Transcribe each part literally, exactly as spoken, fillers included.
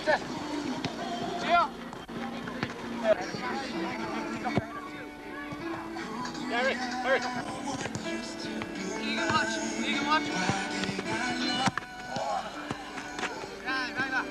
Erris, Erris. You can watch. You can watch. Yeah, right back.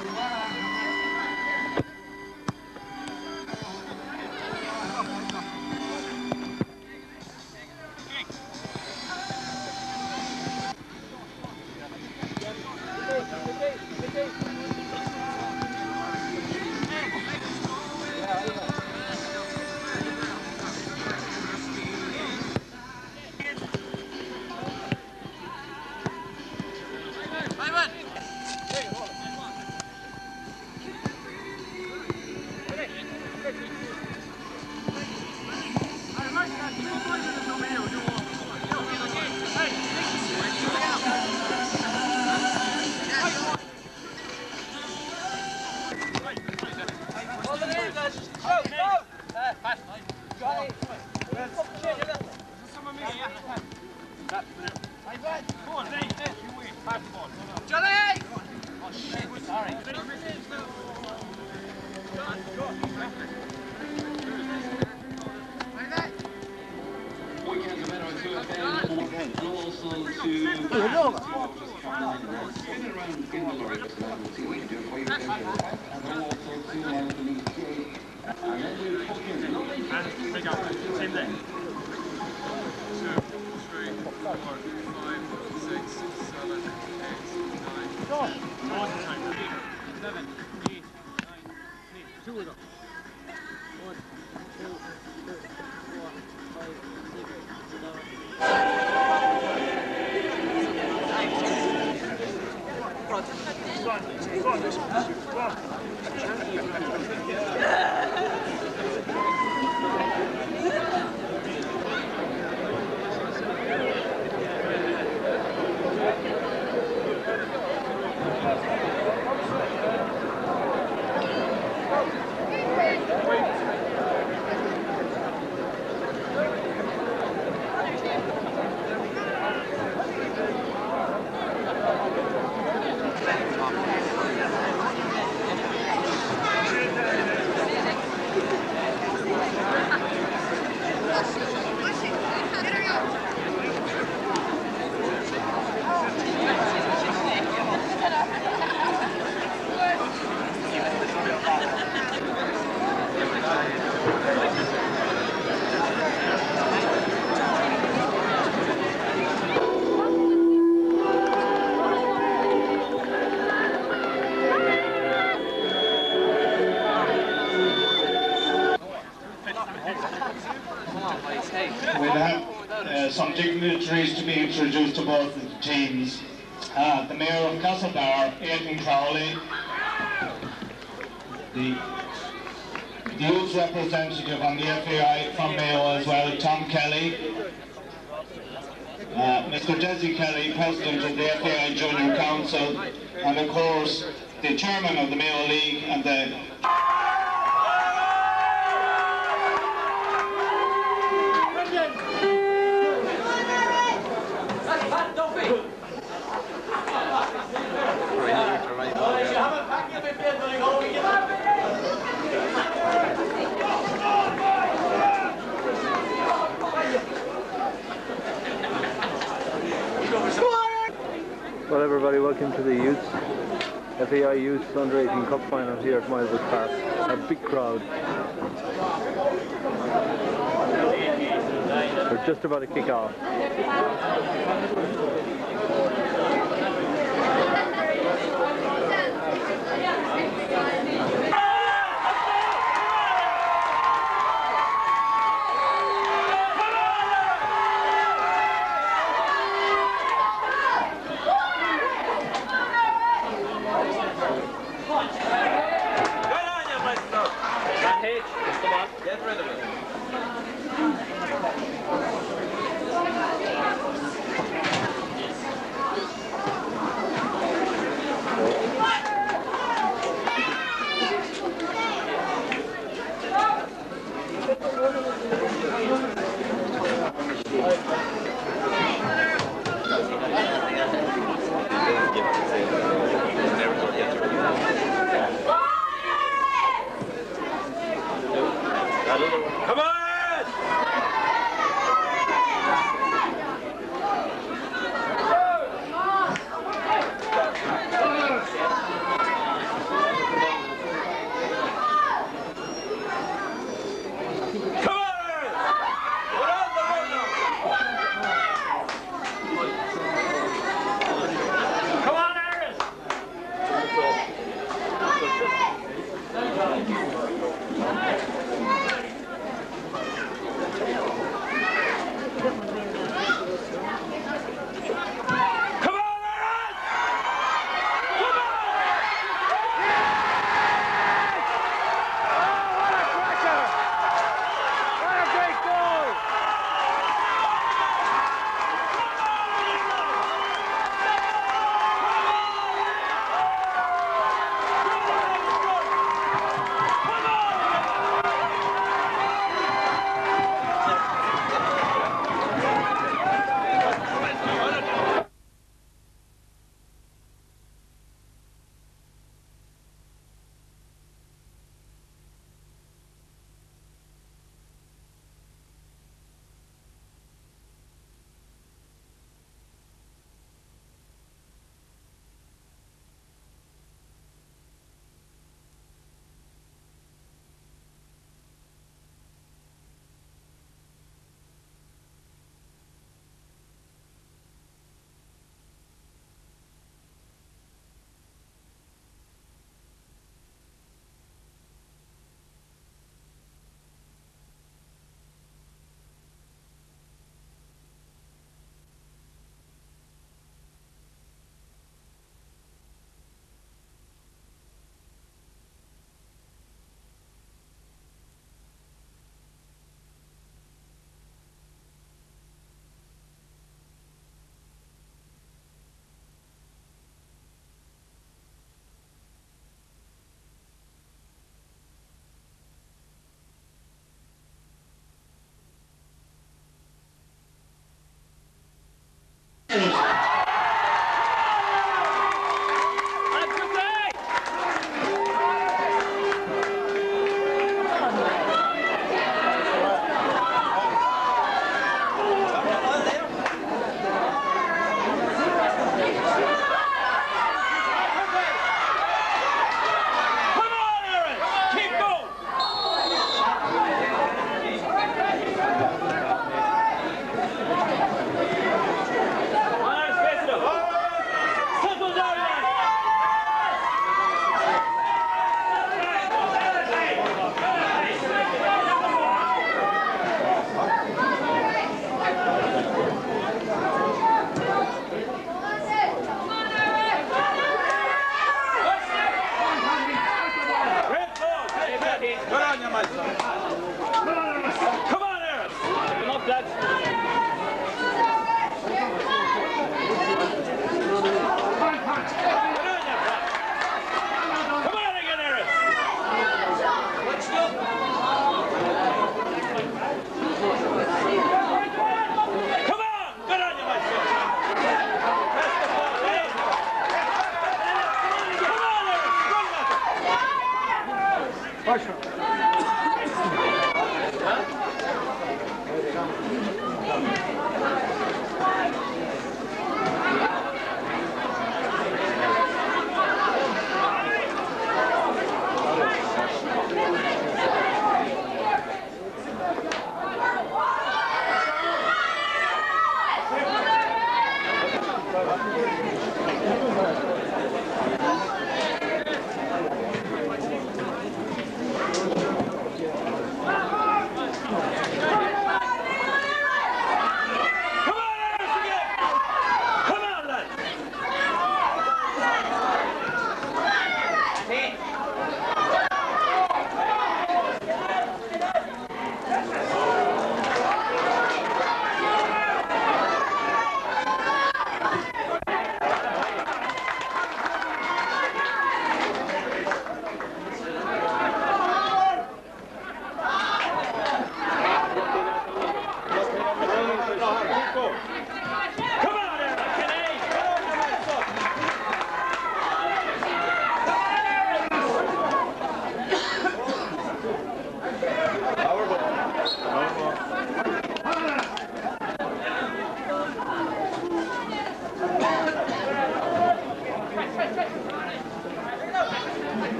We have uh, some dignitaries to be introduced to both of the teams. Uh, the Mayor of Castlebar, Aidan Crowley, the, the youth representative on the F A I from Mayo as well, Tom Kelly, uh, Mister Desi Kelly, President of the F A I Junior Council, and of course the Chairman of the Mayo League and the Well, everybody, welcome to the Youth F A I Youth Under eighteen Cup Final here at Mayo Park. A big crowd. We're just about to kick off.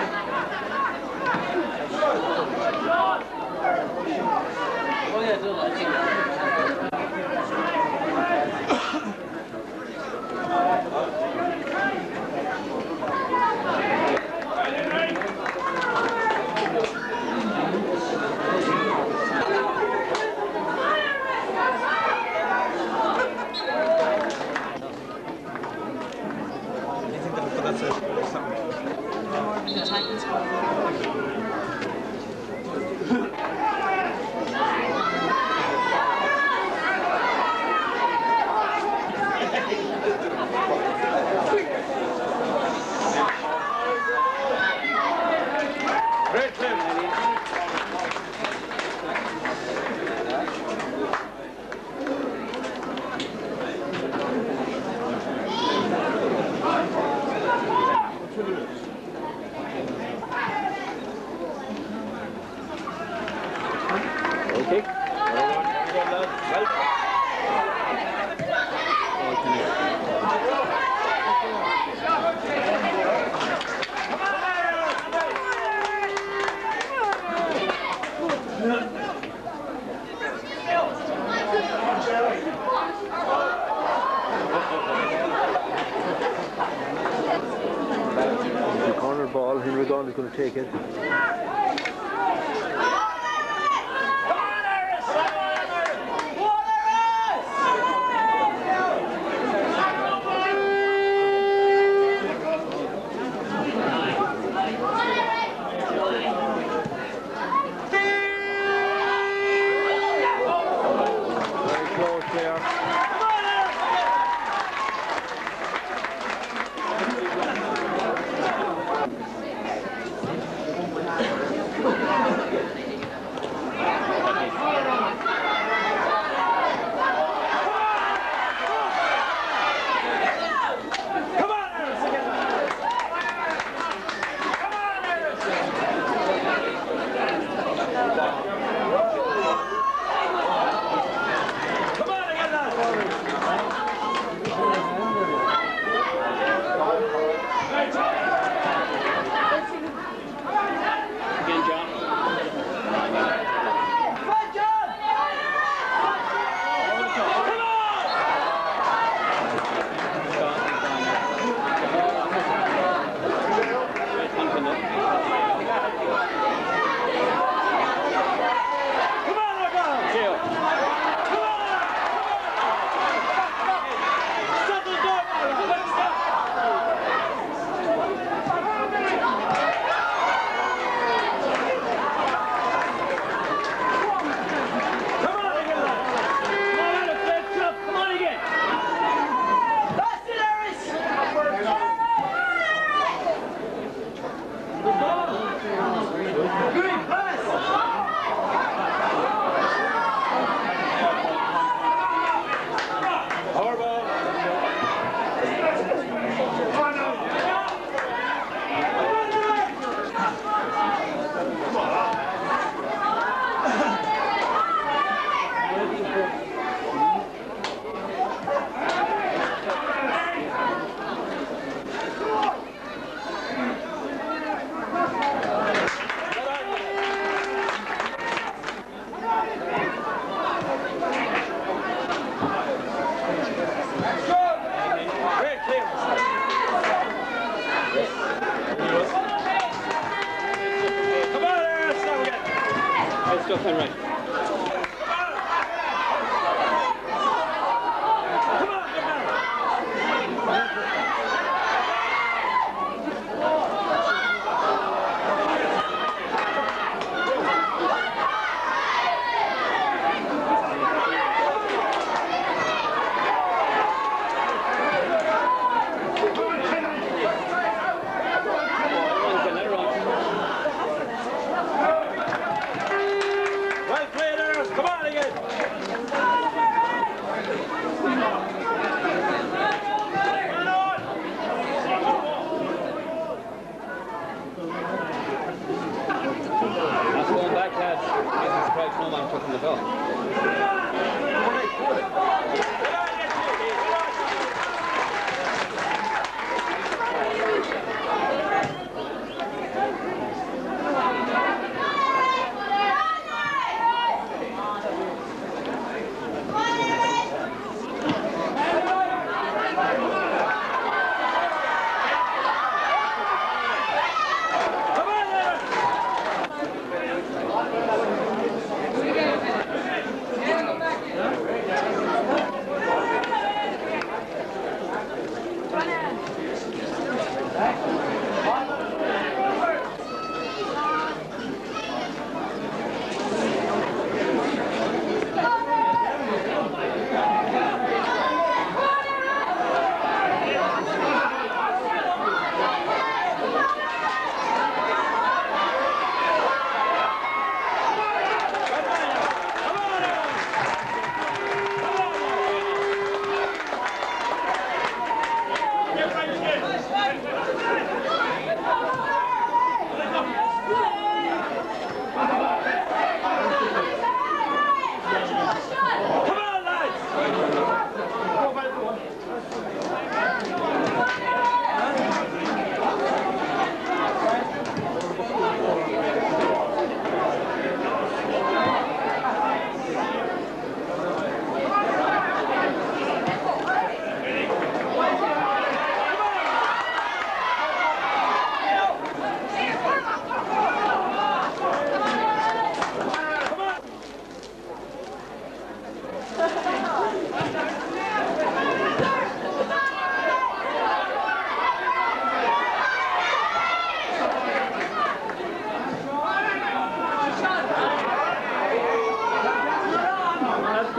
Is going to take it. Stuff and right.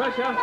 Pressure.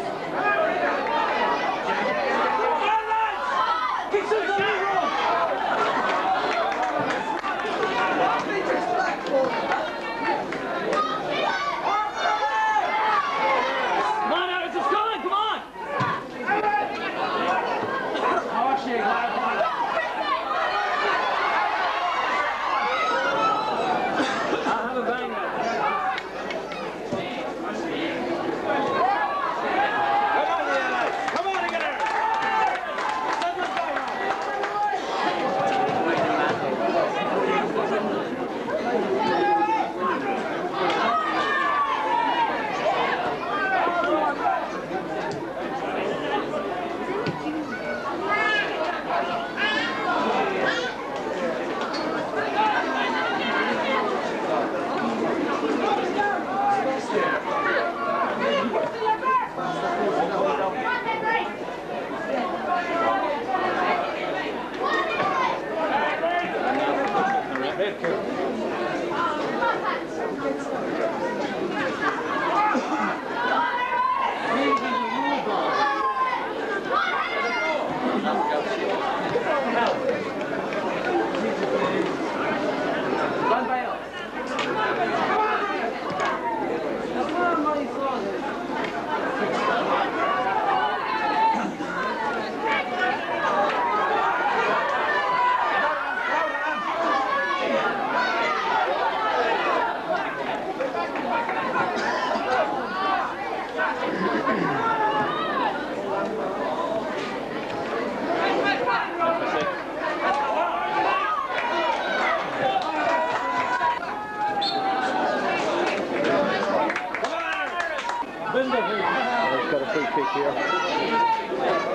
He's got a free kick here.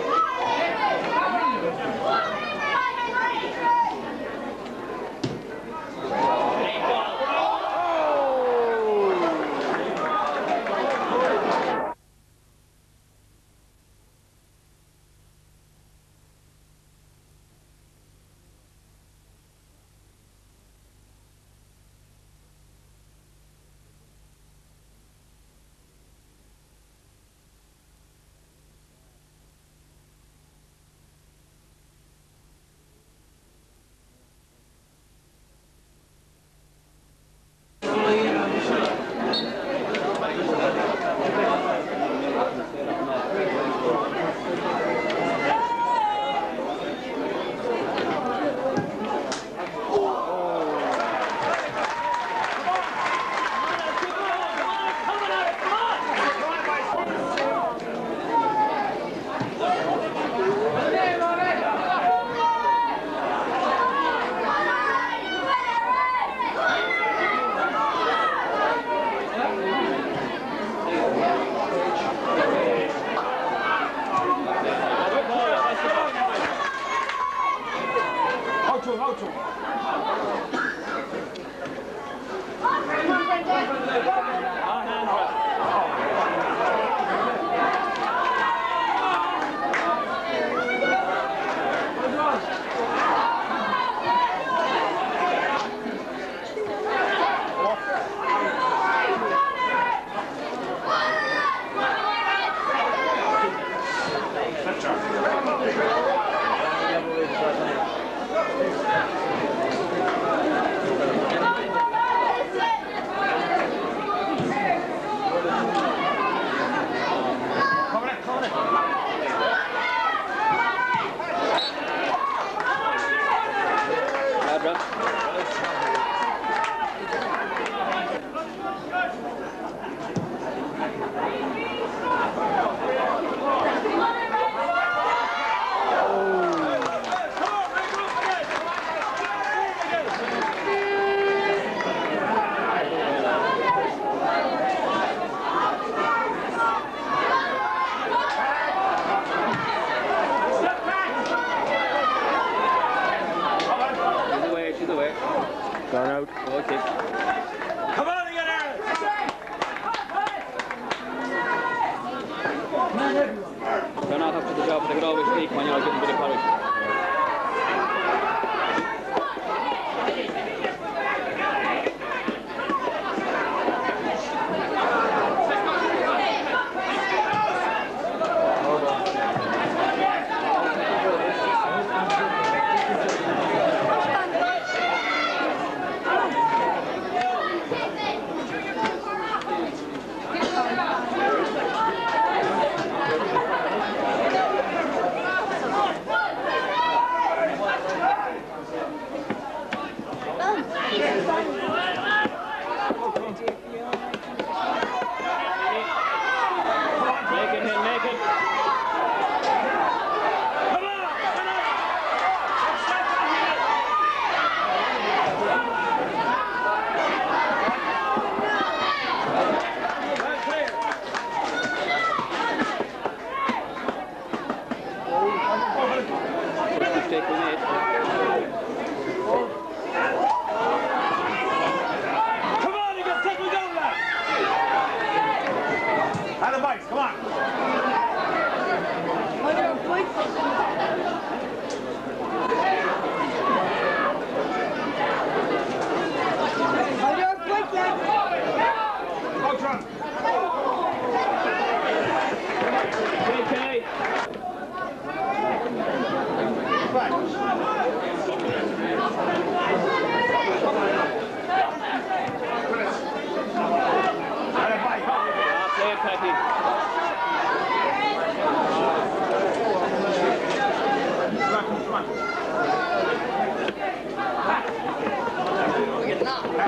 Gone out. Oh, kick. Come on again, Erris! They're not up to the job, but they could always speak when you're getting a bit of courage.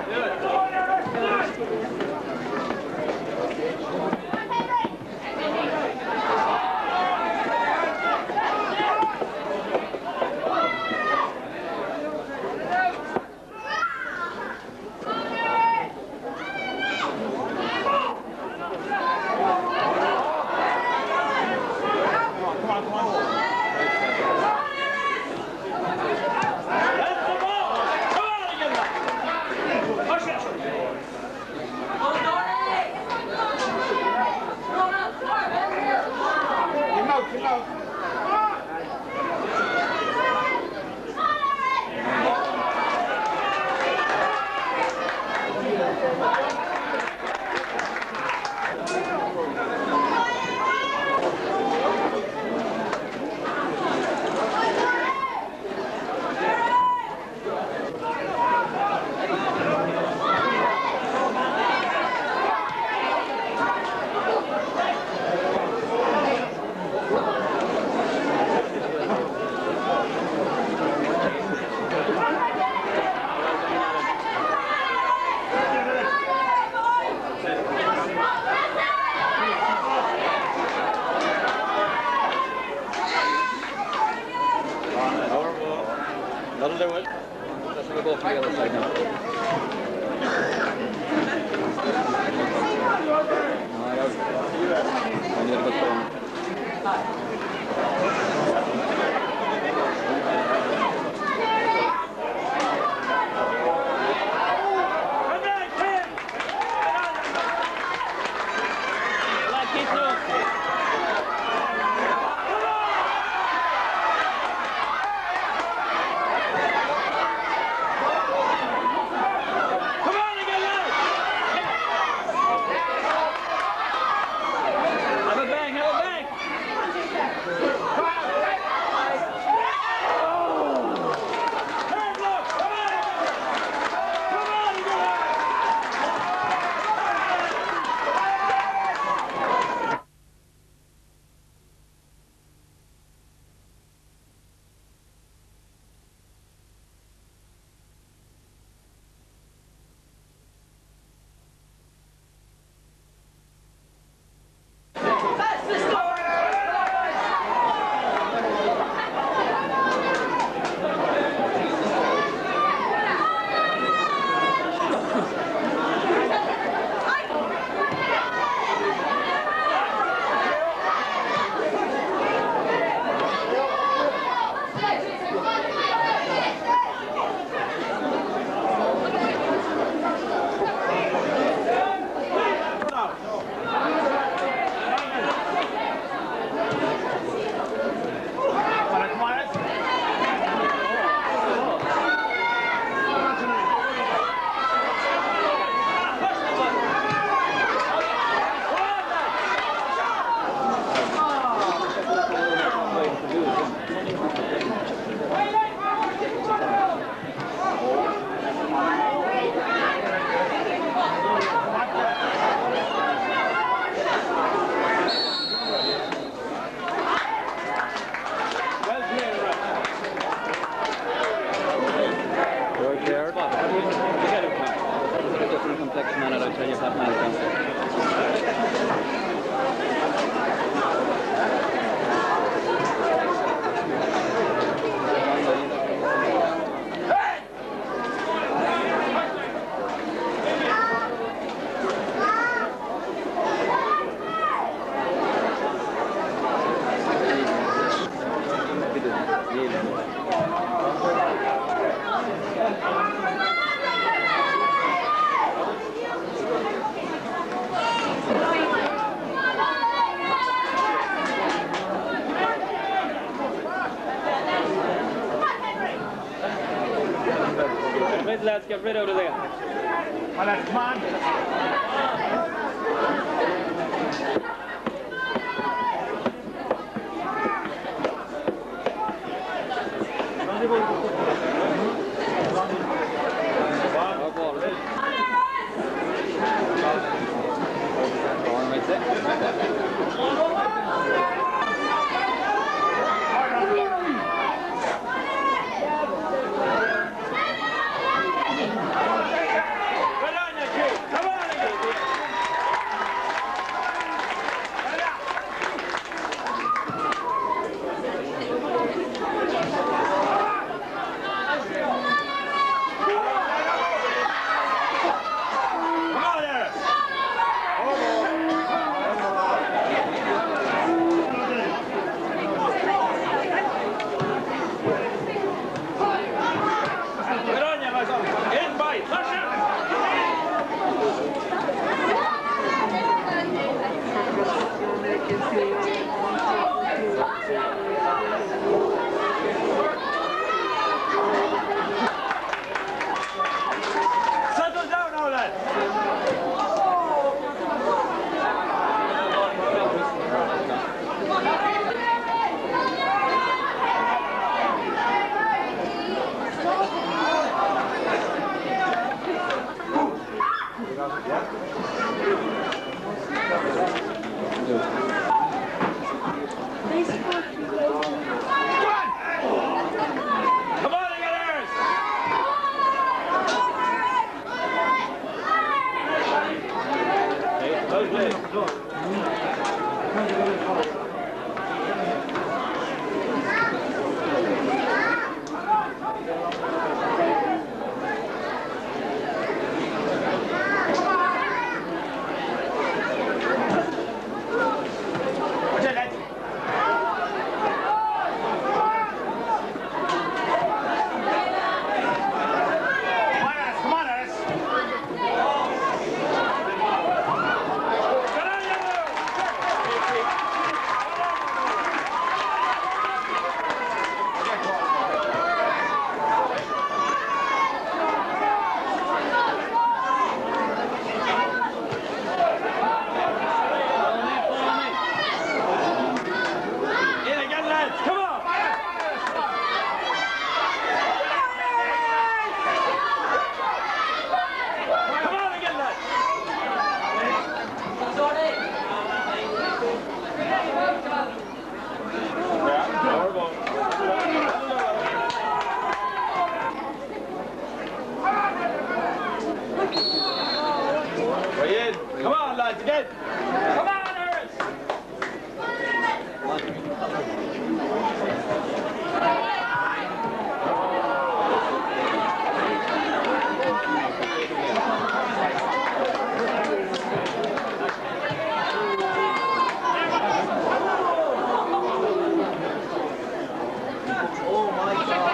That'll do it. Let's go both to the other side now. I need a good phone. Lads, get rid out of there. Well, that's man. Come on, you got Erris! Hey, well played. Come on, lads, again! Come on, Erris! Oh my God.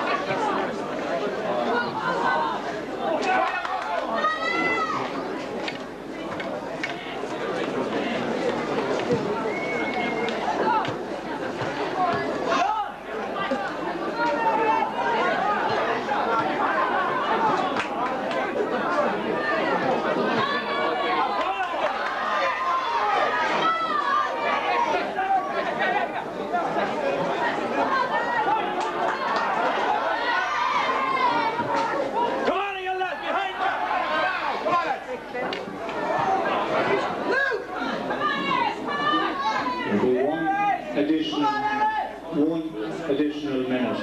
Additional, one additional minute.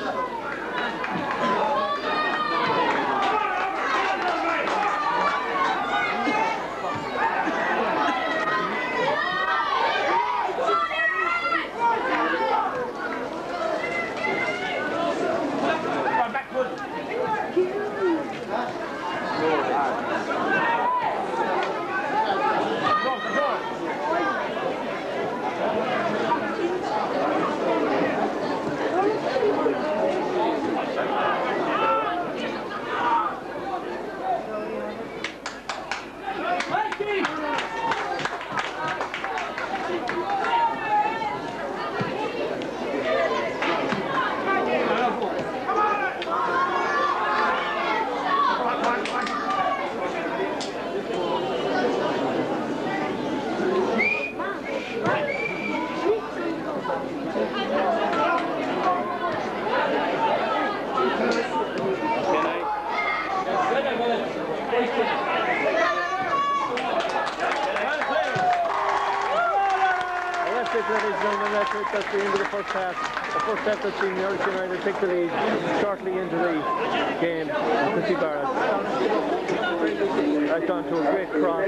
Ladies and gentlemen, that's it. That's the end of the first half. The first half that's seen Erris United take the lead shortly into the game. You can see Barrett. Right on to a great cross.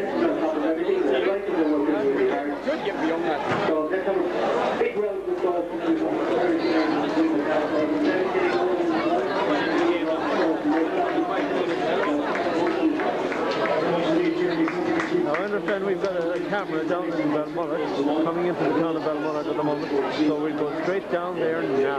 Good give the young man. Now, I understand we've got a, a camera down in Balmullet, coming into the town of Balmullet at the moment, so we'll go straight down there now.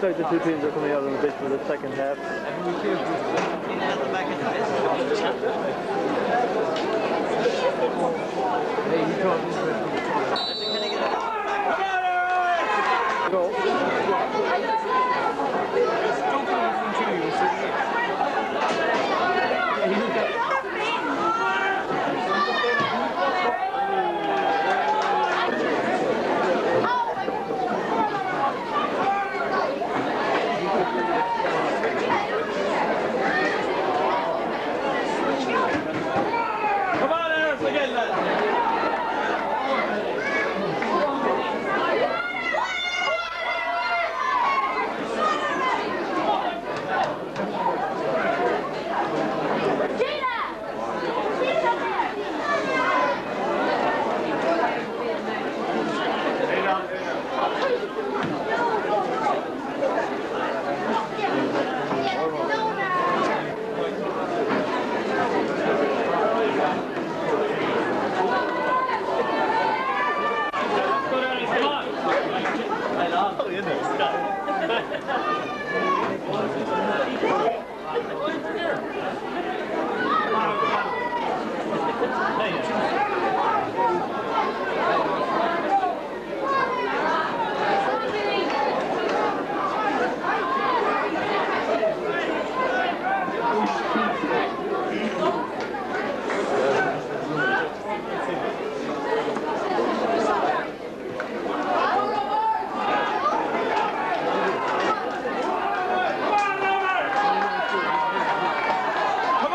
looks like the two teams are coming out on the pitch for the second half. Go. Come on, Erris, again, lad.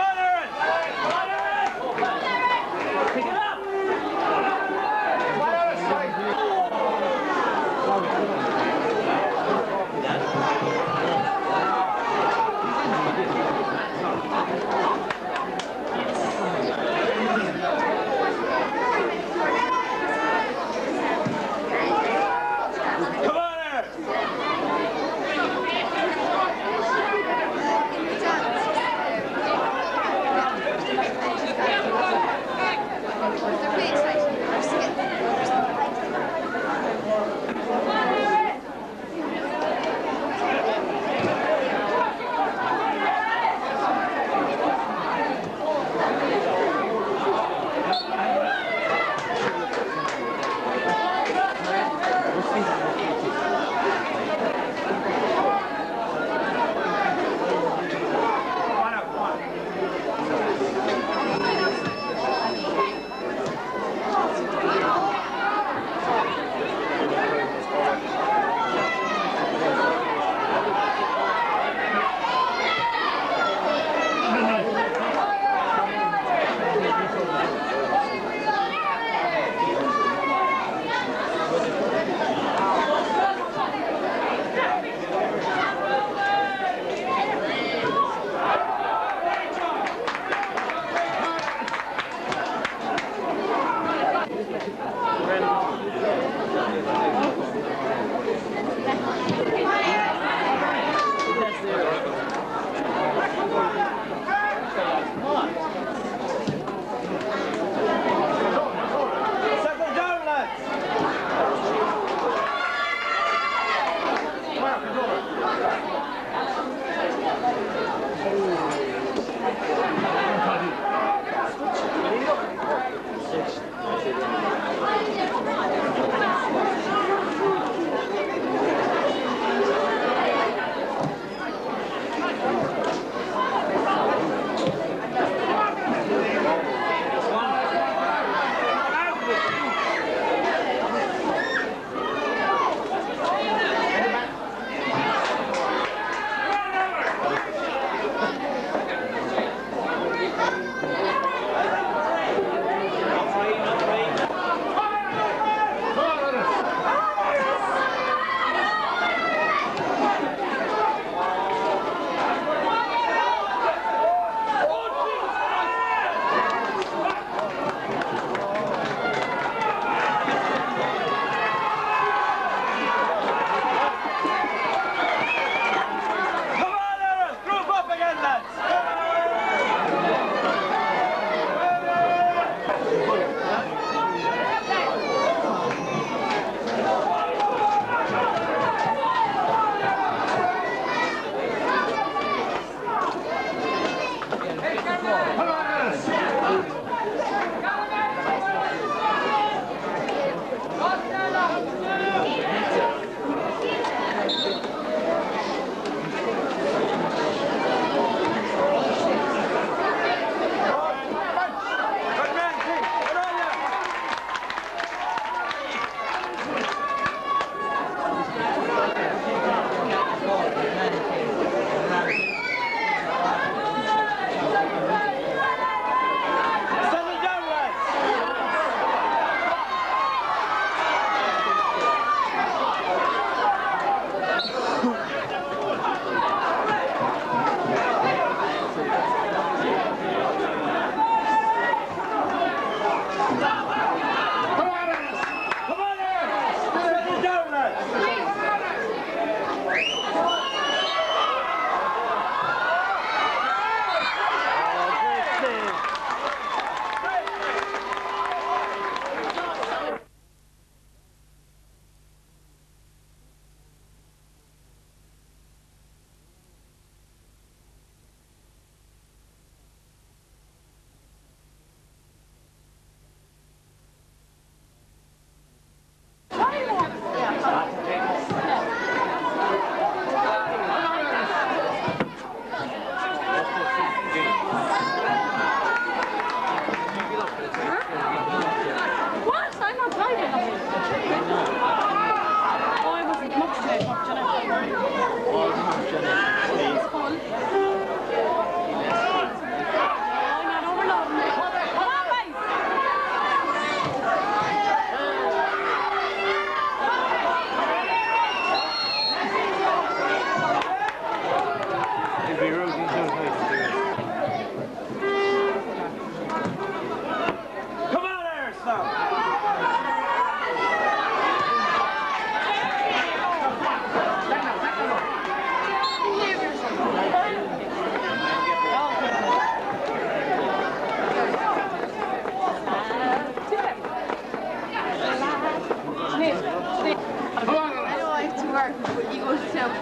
Come on, Erris! Pick it up!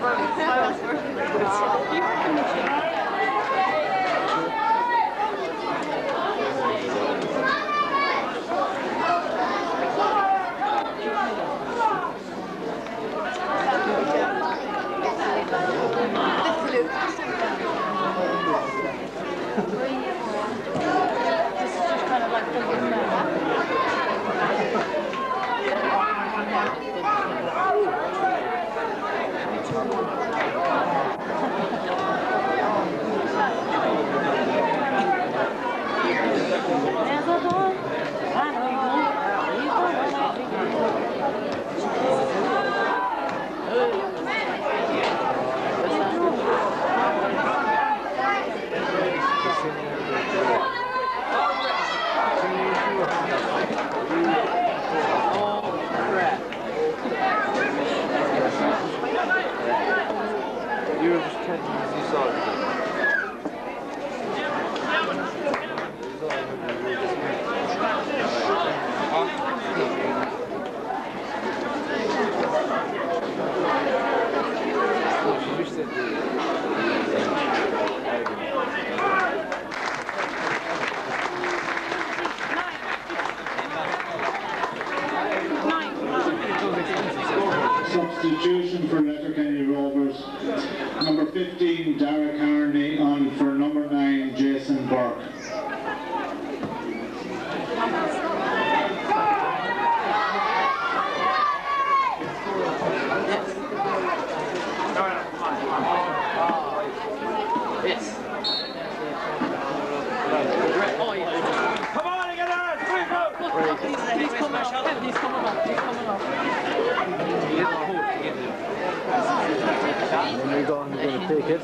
Substitution for Letterkenny Rovers. Number fifteen, Dara Carney, on for number nine, Jason Burke. Yes. Come on again, Erris! Quick, go! He's coming up. He's coming up. He's coming up. When we go on, we're going to take it.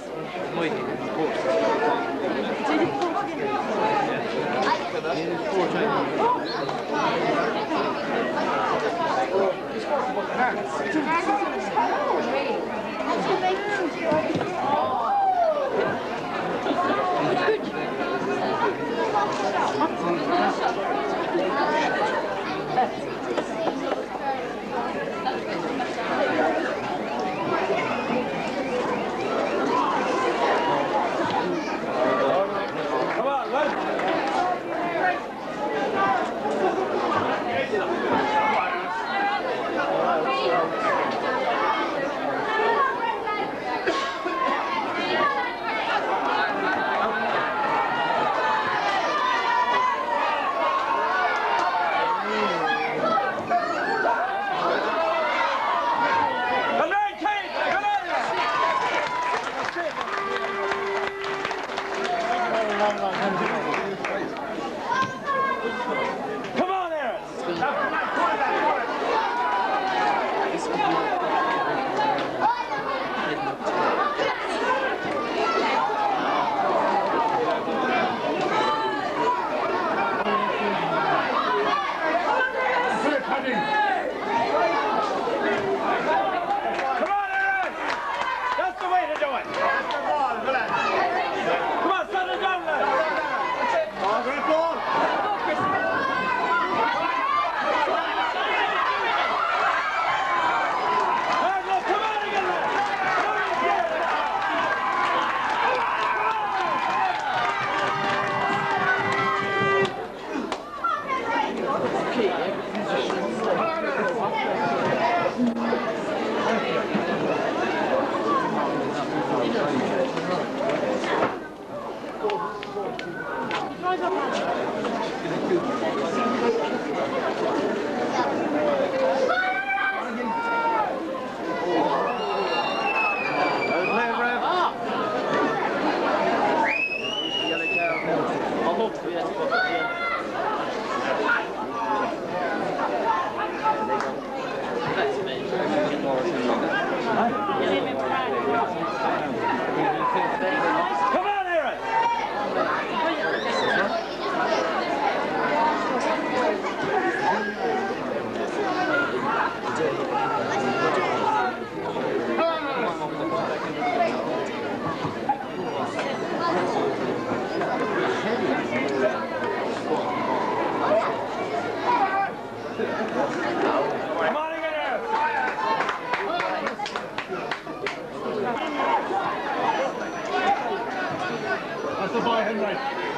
Henry.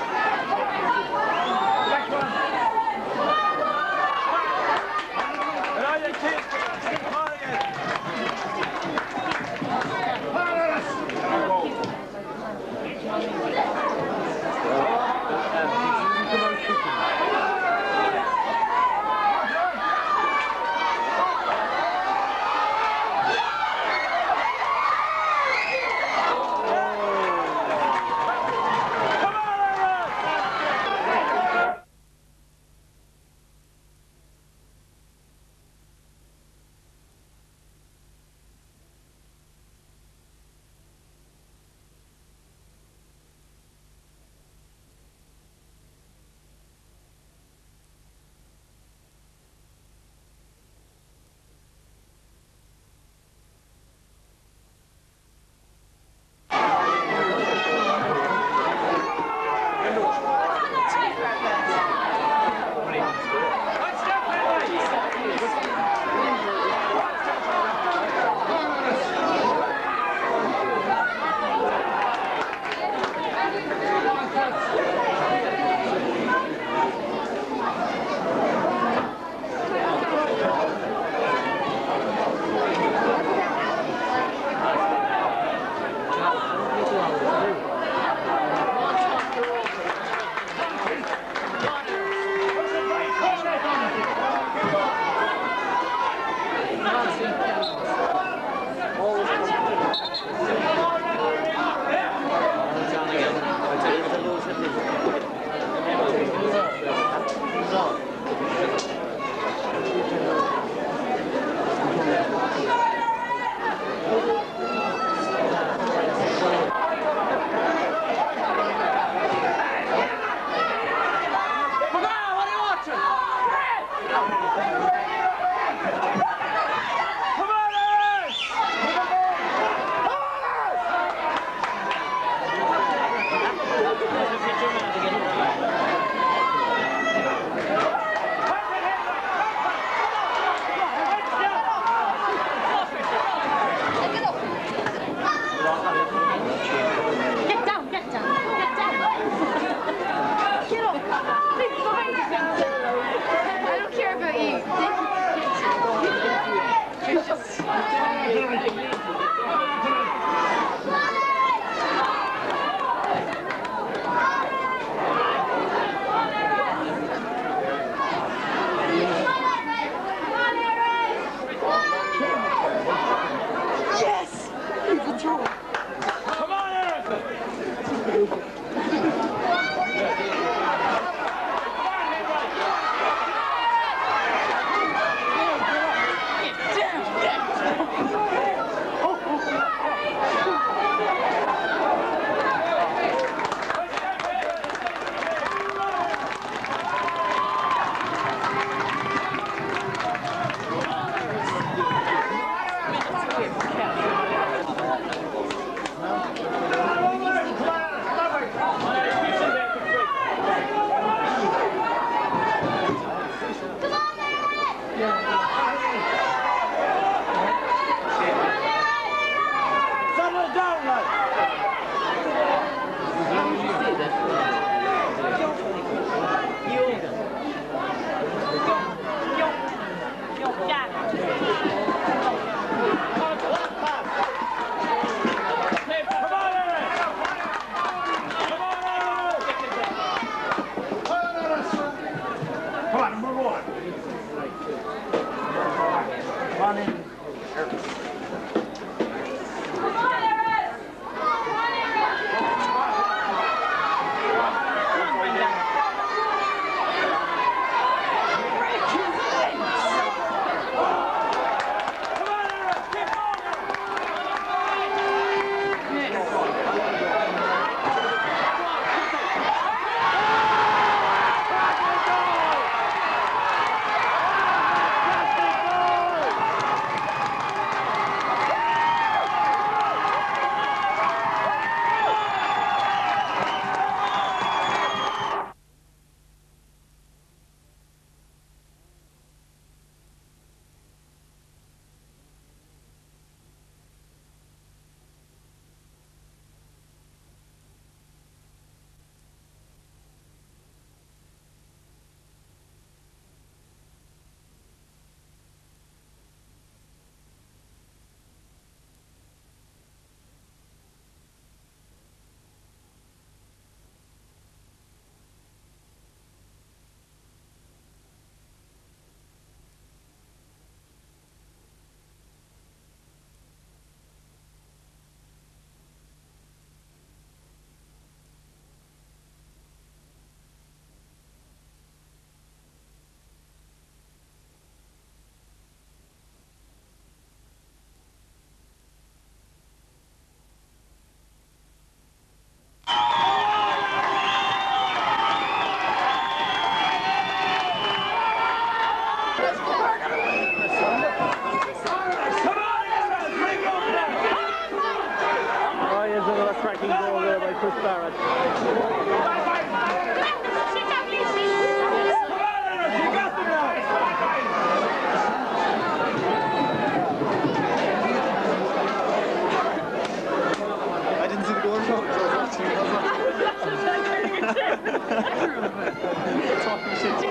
Next one. And all you kids, come on again. Come on, cracking goal there by Chris Barrett. I didn't see the goal from it, so I was watching it. Talking shit.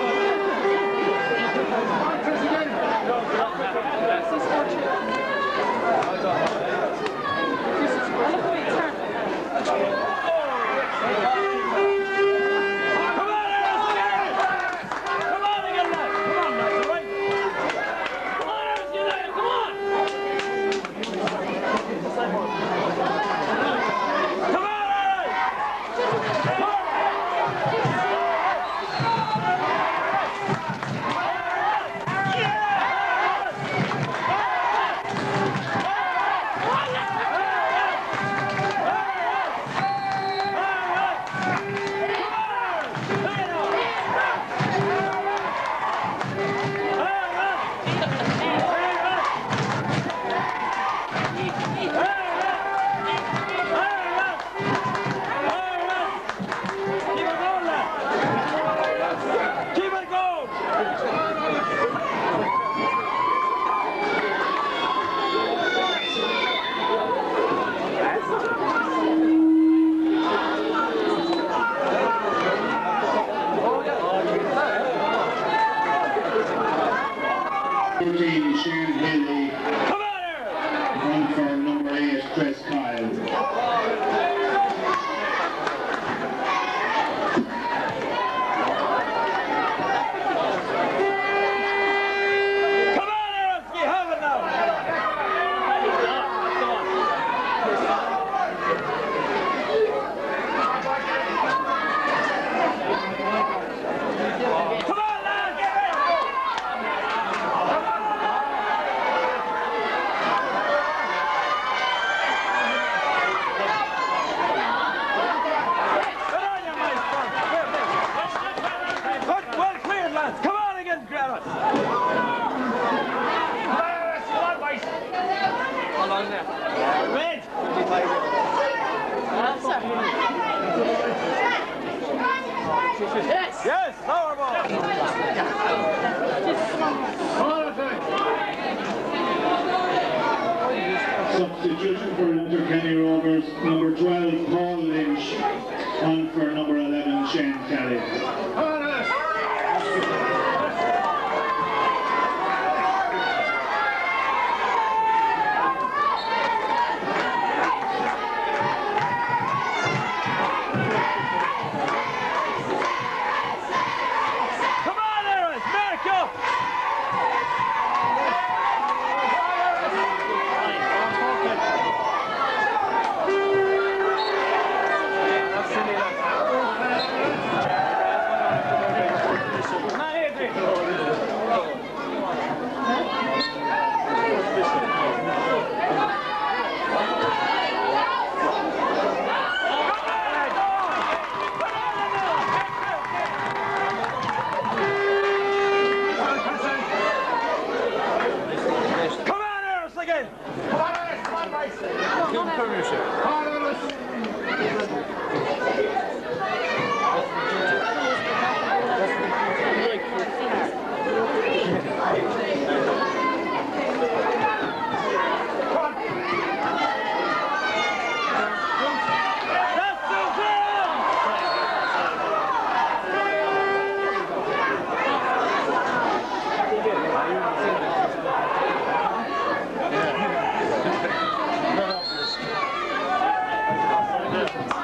Yes! Yes, power ball! Substitution for Letterkenny Rovers, number twelve, Paul Lynch, on for number eleven, Shane Kelly. Come on, Erris! Mark up! Yeah.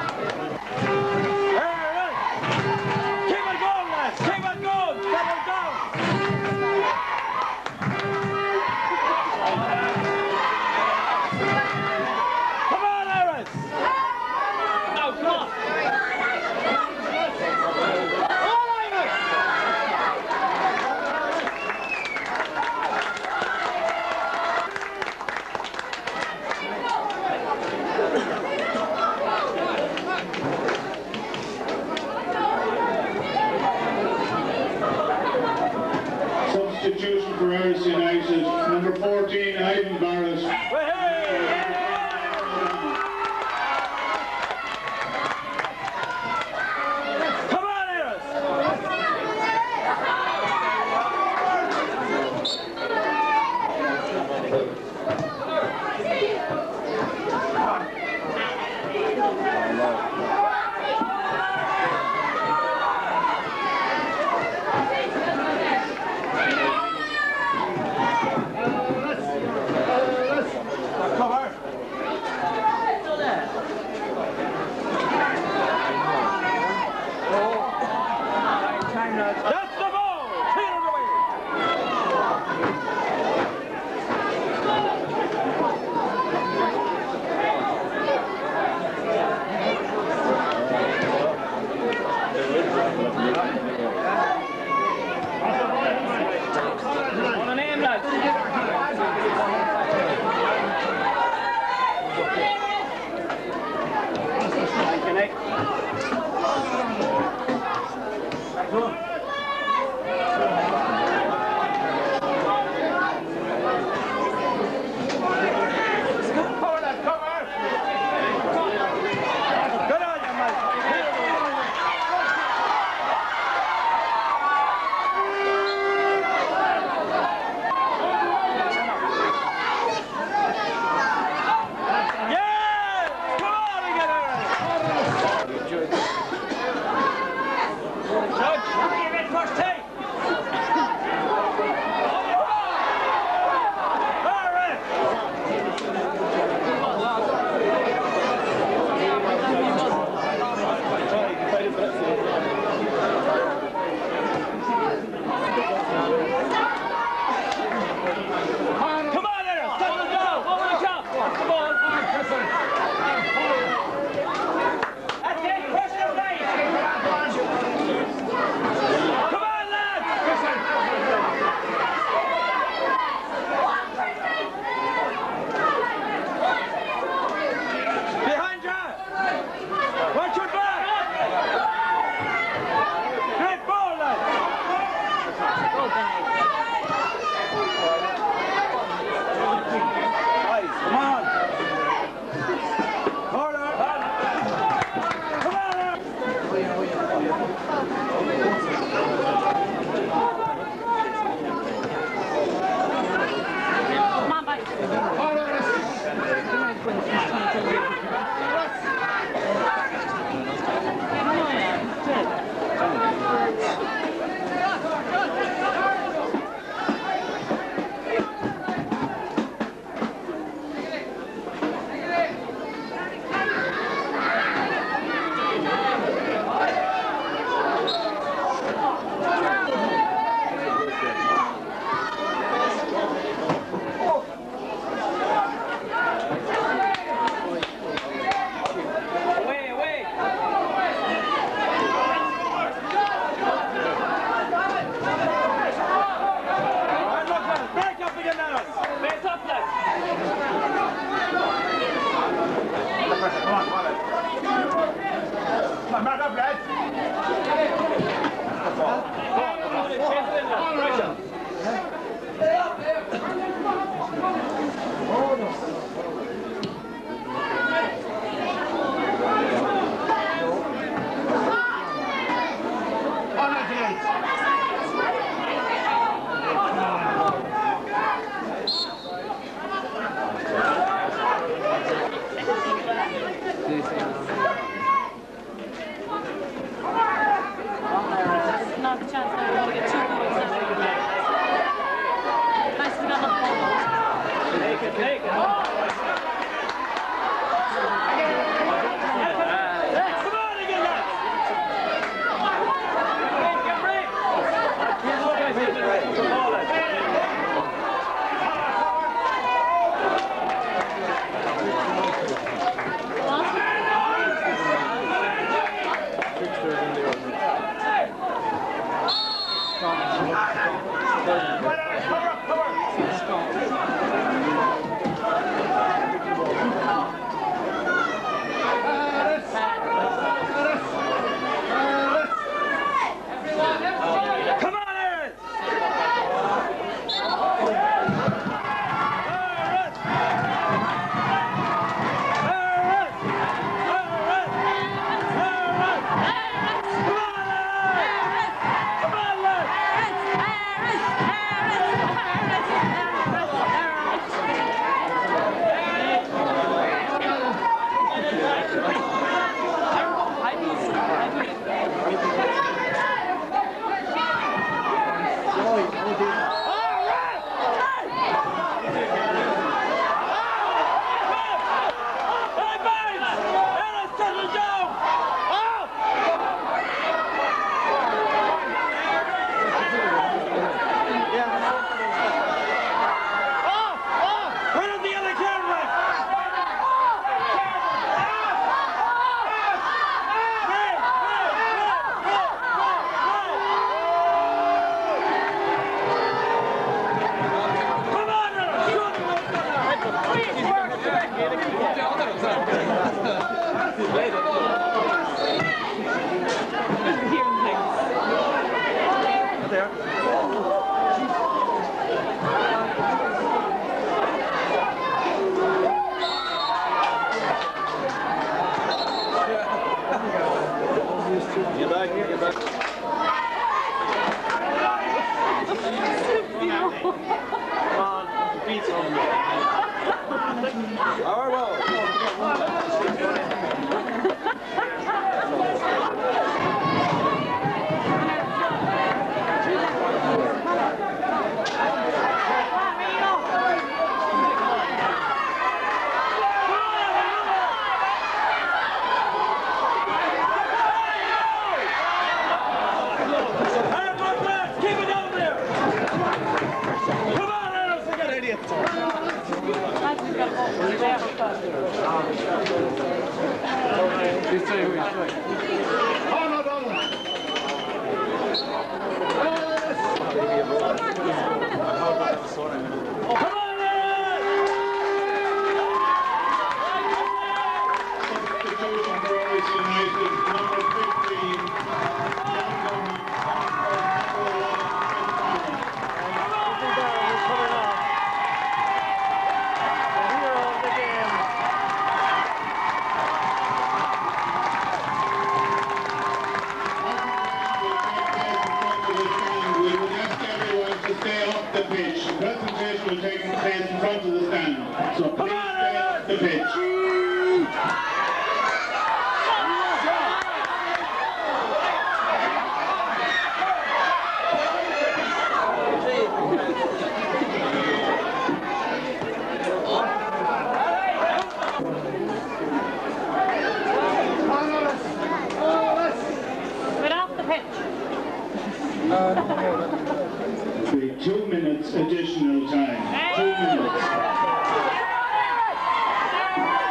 Two minutes additional time. Two minutes.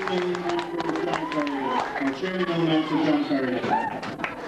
Sherry Nolan for John Curry. Or Sherry Nolan for John Curry.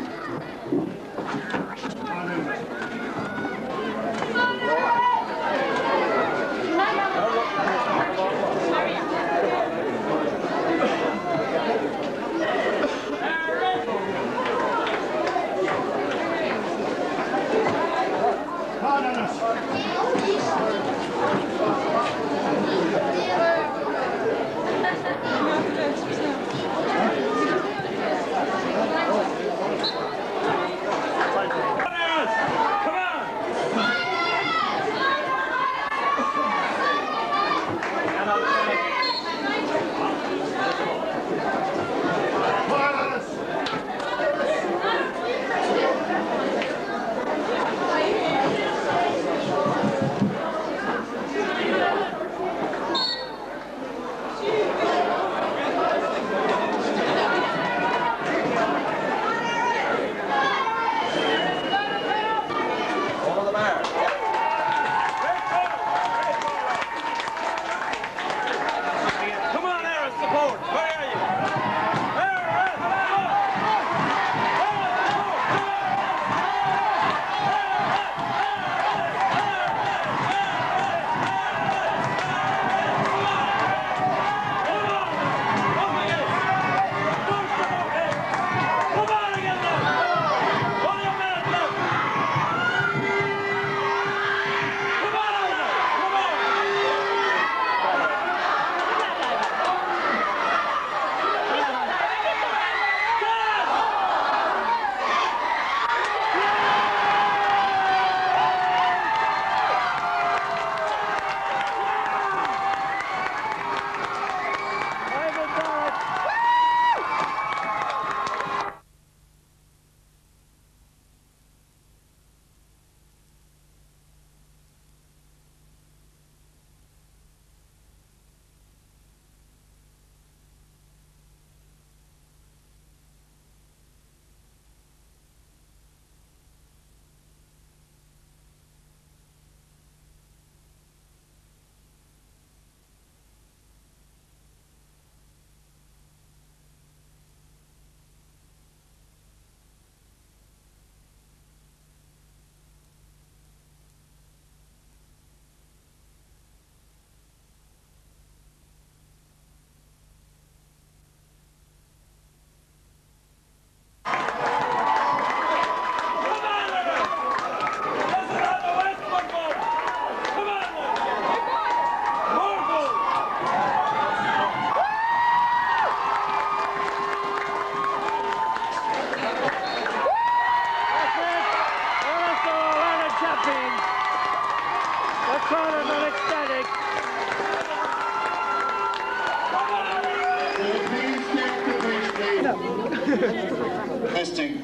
Testing.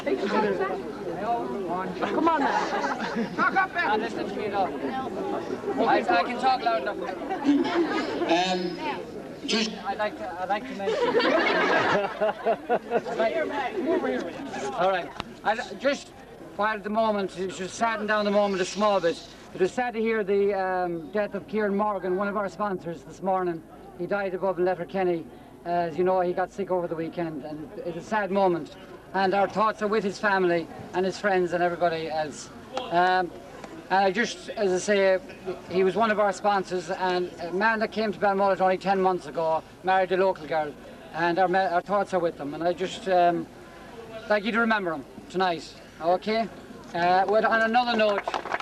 Come on, man. Talk up, man. Listen to me now. I, I can talk loud enough. Um, just I'd like to, I'd like to mention. I'd like, come over here. All right. I just while at the moment, it's just saddened down the moment a small bit. It was sad to hear the um, death of Kieran Morgan, one of our sponsors, this morning. He died above in Letterkenny. Uh, as you know, he got sick over the weekend, and it's a sad moment. And our thoughts are with his family and his friends and everybody else. Um, and I just, as I say, he was one of our sponsors, and a man that came to Balmullet only ten months ago, married a local girl, and our, our thoughts are with them. And I just um, like you to remember him tonight, okay? Uh, well, on another note,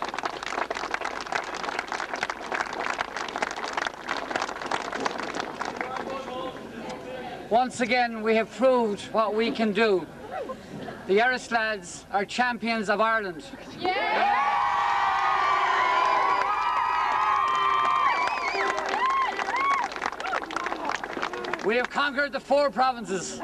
once again, we have proved what we can do. The Erris lads are champions of Ireland. Yeah. We have conquered the four provinces.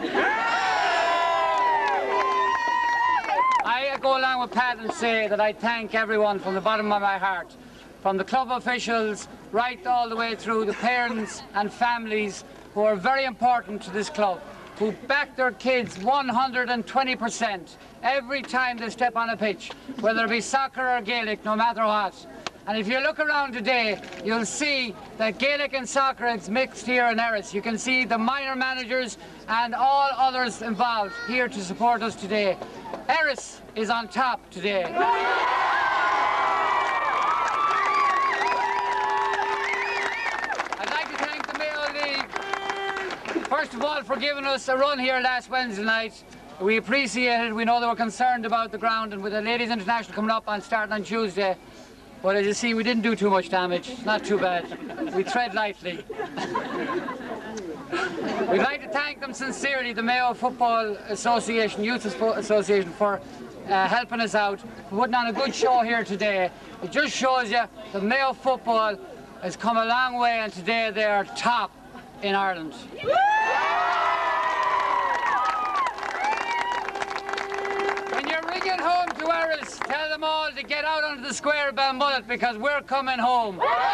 I go along with Pat and say that I thank everyone from the bottom of my heart, from the club officials right all the way through the parents and families who are very important to this club, who back their kids one hundred twenty percent every time they step on a pitch, whether it be soccer or Gaelic, no matter what. And if you look around today, you'll see that Gaelic and soccer is mixed here in Erris. You can see the minor managers and all others involved here to support us today. Erris is on top today. I'd like to thank the Mayo League, first of all, for giving us a run here last Wednesday night. We appreciate it. We know they were concerned about the ground, and with the Ladies International coming up and starting on Tuesday. But as you see, we didn't do too much damage. Not too bad. We tread lightly. We'd like to thank them sincerely, the Mayo Football Association, Youth Association, for uh, helping us out, for putting on a good show here today. It just shows you that Mayo football has come a long way, and today they are top in Ireland. When you're ringing home to Erris, tell them all to get out onto the square of Balmullet, because we're coming home.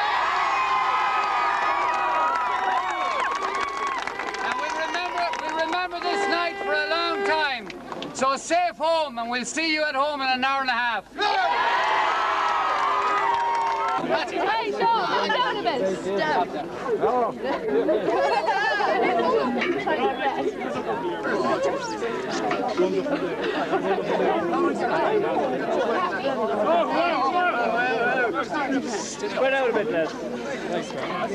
And we'll remember, we'll remember this night for a long time. So safe home, and we'll see you at home in an hour and a half. Hey, Sean, down a bit. Down. Spread out a bit, lads. Nice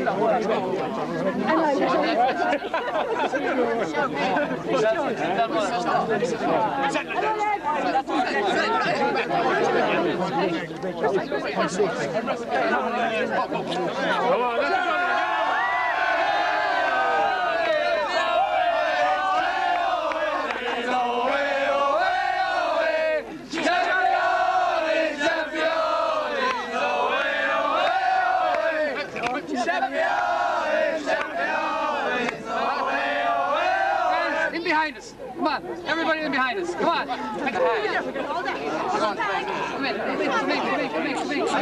In behind us. Come on. Everybody in behind us. Come on. Come in. Come in. Come in. Come in. Come in. Come in.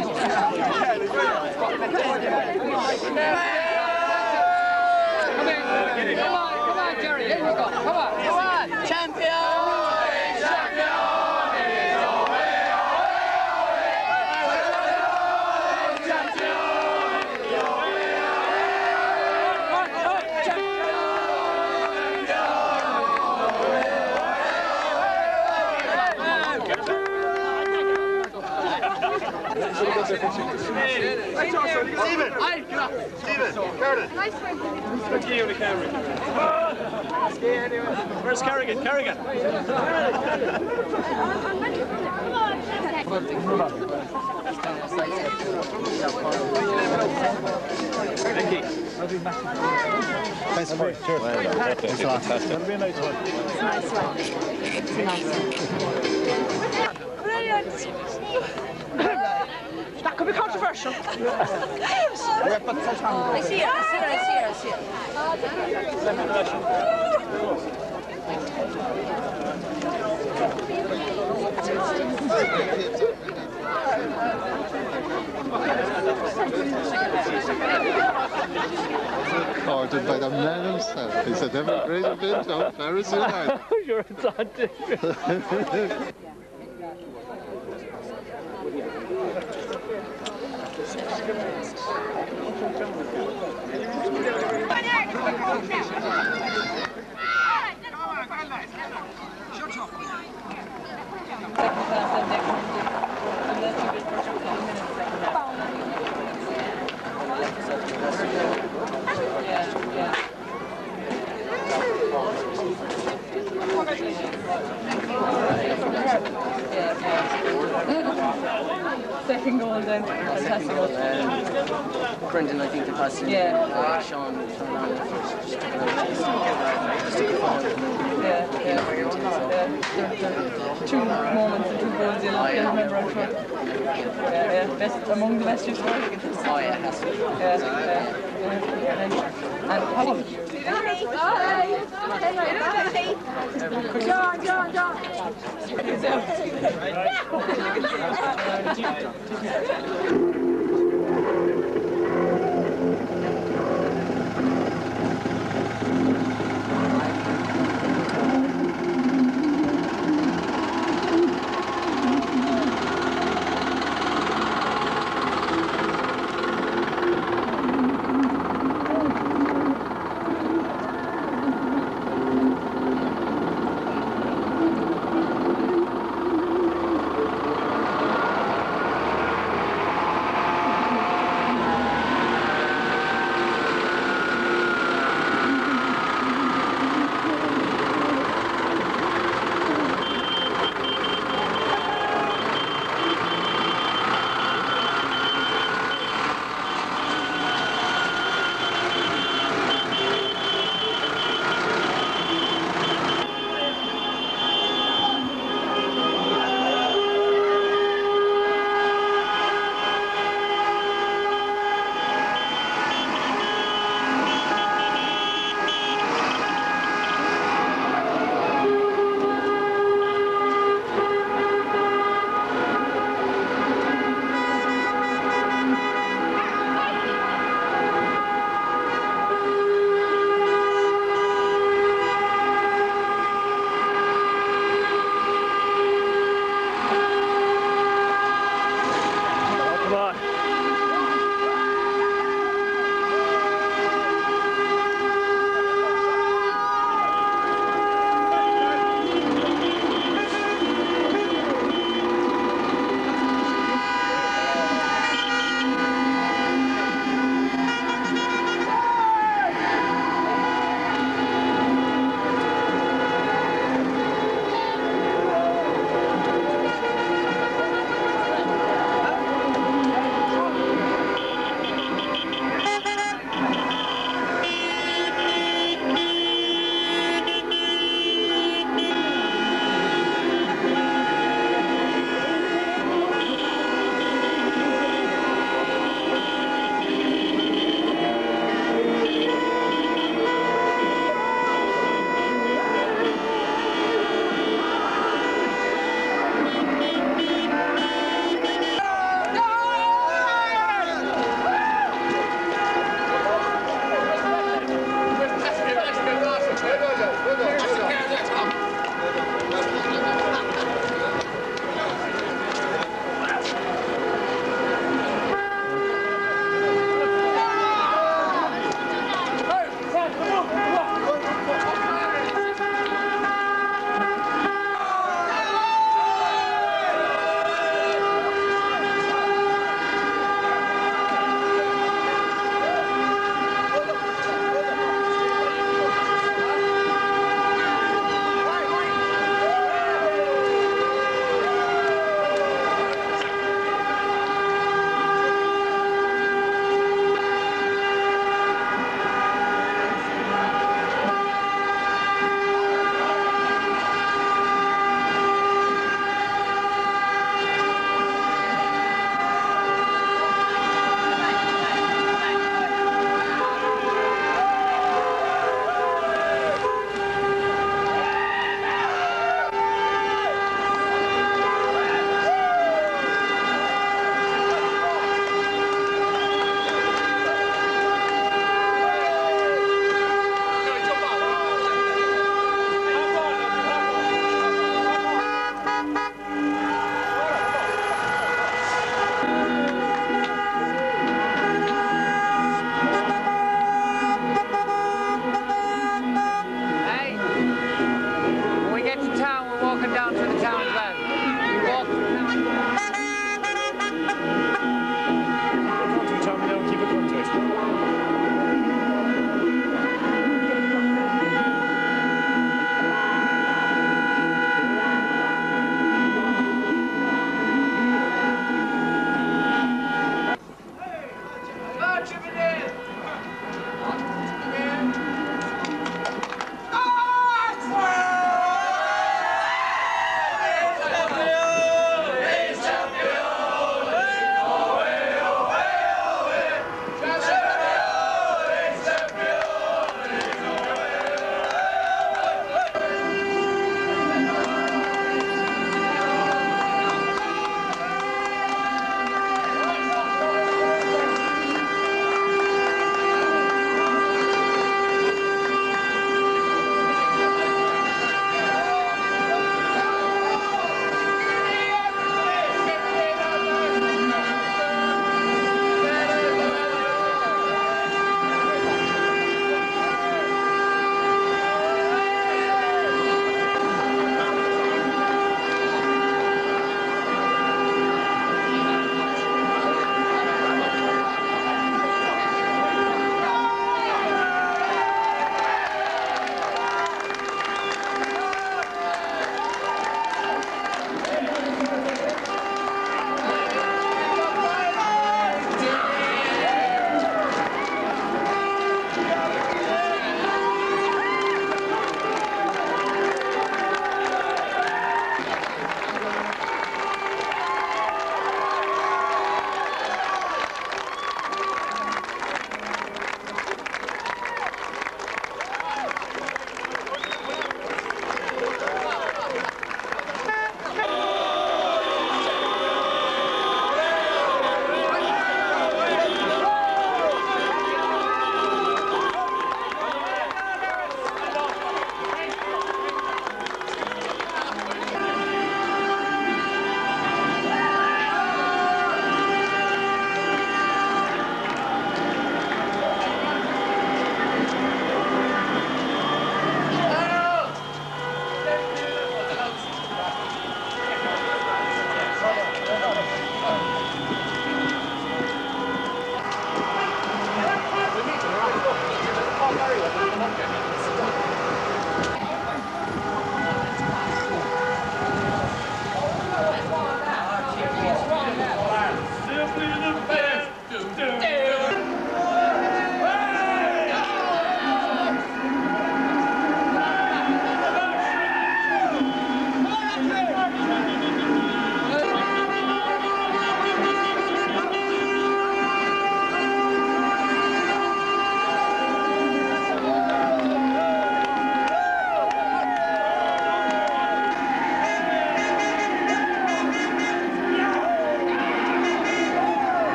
Come on. Come on, Jerry. Here we go. Come on. Come on. Champion. Stephen! Stephen! Curtis! Let's give you the camera. Where's Carrigan? Carrigan! Thank you. Thanks for it. Sure. Well done. That's fantastic. That'll be a nice one. Nice one. It's a nice one. Brilliant. That could be controversial. I see it, I see it, I see it, I see it. Ordered by the man himself. He said, "Have a great event of Erris United." You're excited. Second goal then. Fantastic goal. Brendan, I think the pass. Yeah. Uh, Sean, Sean on just took it over. Just took it forward. Yeah, yeah. yeah. Two moments and two goals in. I can remember. I'm sure. Yeah, yeah. Best among the best you've scored. Oh yeah, it has to be. Yeah, yeah. yeah. And, and how about you? John, John, John.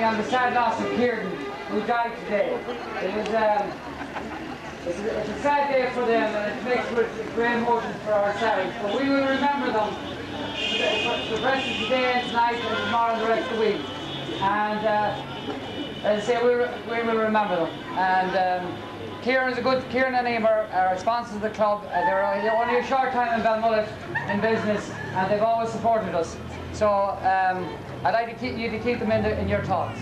on the sad loss of Kieran, who died today. It was, um, it's, a, it's a sad day for them, and it's mixed with great emotions for ourselves. But we will remember them for the rest of today and tonight and tomorrow and the rest of the week. And uh, as I say, we, we will remember them. And um, Kieran is a good, Kieran and Liam are, are sponsors of the club. Uh, they're, they're only a short time in Balmullet in business, and they've always supported us. So um, I'd like to keep you to keep them in, the, in your thoughts.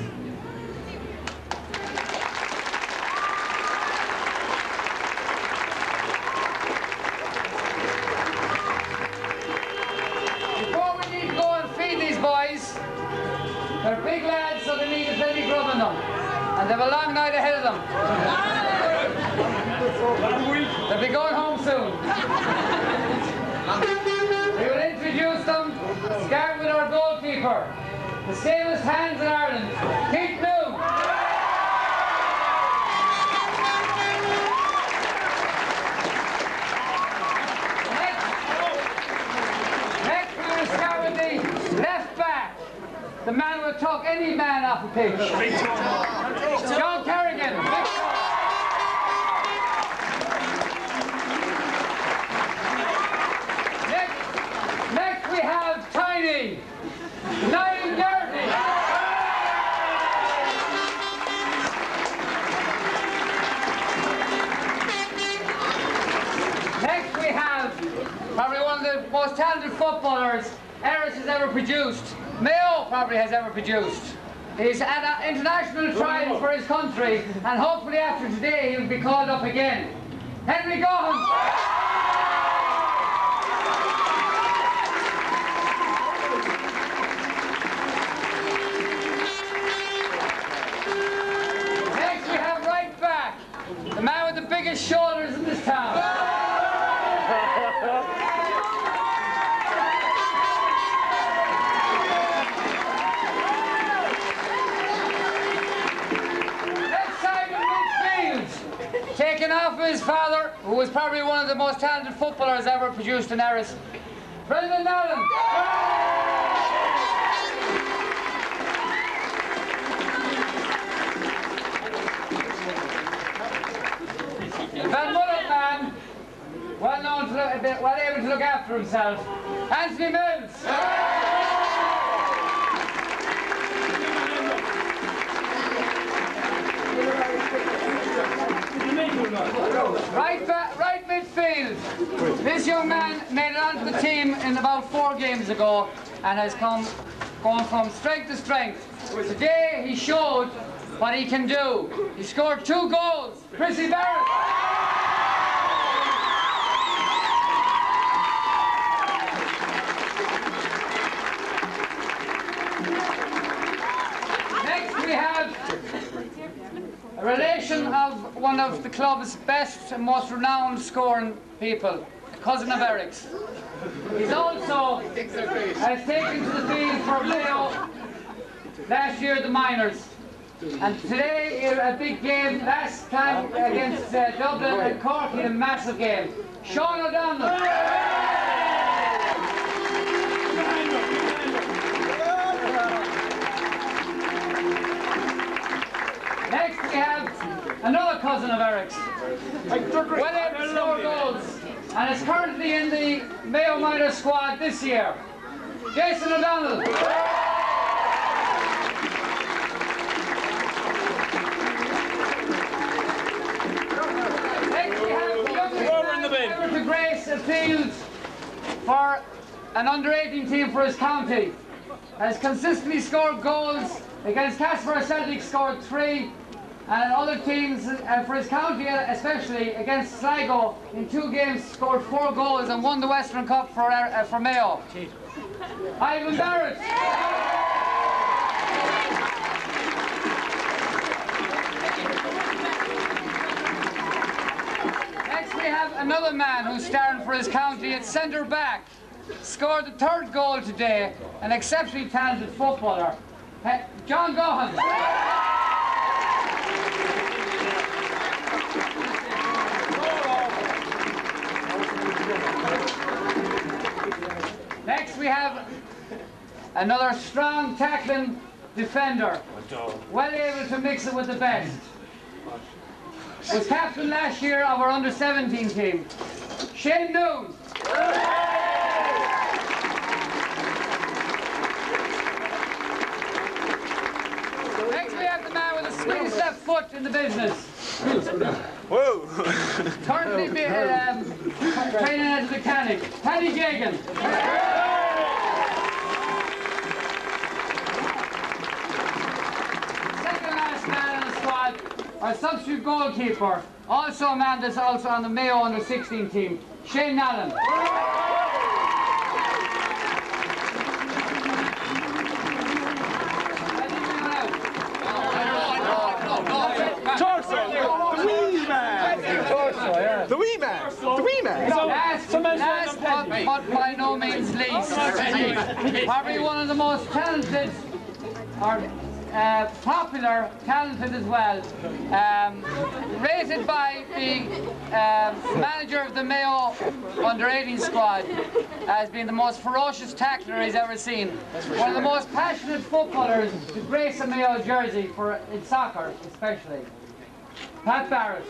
Before we need to go and feed these boys, they're big lads, so they need a plenty grub in them, and they have a long night ahead of them. They'll be going home soon. We will introduce them, start with our goalkeeper, the safest hands in Ireland, Keith Bloom. Next, next we will start with the left back, the man who will talk any man off the pitch, John Kerrigan. Tiny, nine Gertie. Next we have probably one of the most talented footballers Erris has ever produced. Mayo probably has ever produced. He's at international trials for his country, and hopefully after today he'll be called up again. Henry Gohan. The man with the biggest shoulders in this town. Left side of midfield, taken off his father, who was probably one of the most talented footballers ever produced in Erris, Brendan Allen. Balmullet man, well known to look, a bit, well able to look after himself, Anthony Mills. Right back, right midfield. This young man made it onto the team in about four games ago and has come, gone from strength to strength. Today he showed what he can do. He scored two goals. Chrissy Barrett. Next we have a relation of one of the club's best and most renowned scoring people, a cousin of Eric's. He's also has taken to the field for Mayo last year, the minors. And today, a big game, last time against uh, Dublin and Cork in a massive game. Sean O'Donnell. Next we have another cousin of Eric's. Well able to score goals, and is currently in the Mayo minor squad this year. Jason O'Donnell. Ever to grace a field for an under eighteen team for his county. Has consistently scored goals against Casper Celtic, scored three, and other teams uh, for his county, especially against Sligo in two games, scored four goals and won the Western Cup for uh, for Mayo. Ivan Barrett. We have another man who's starting for his county at centre back. Scored the third goal today, an exceptionally talented footballer, John Gohan. Next we have another strong tackling defender, well able to mix it with the best. Was captain last year of our under seventeen team, Shane Noon. Next we have the man with the sweetest left foot in the business. Whoa! Currently be, um, training as a mechanic, Paddy Jagan. Second last man in the squad, our substitute goalkeeper, also a man that's also on the Mayo under sixteen team, Shane Allen. The wee man! The wee man! Last, last but, but by no means least, probably one of the most talented, or uh, popular, talented as well, um, rated by the um, manager of the Mayo under eighteen squad as being the most ferocious tackler he's ever seen. One of the most passionate footballers to grace a Mayo jersey, for in soccer especially. Pat Barrett.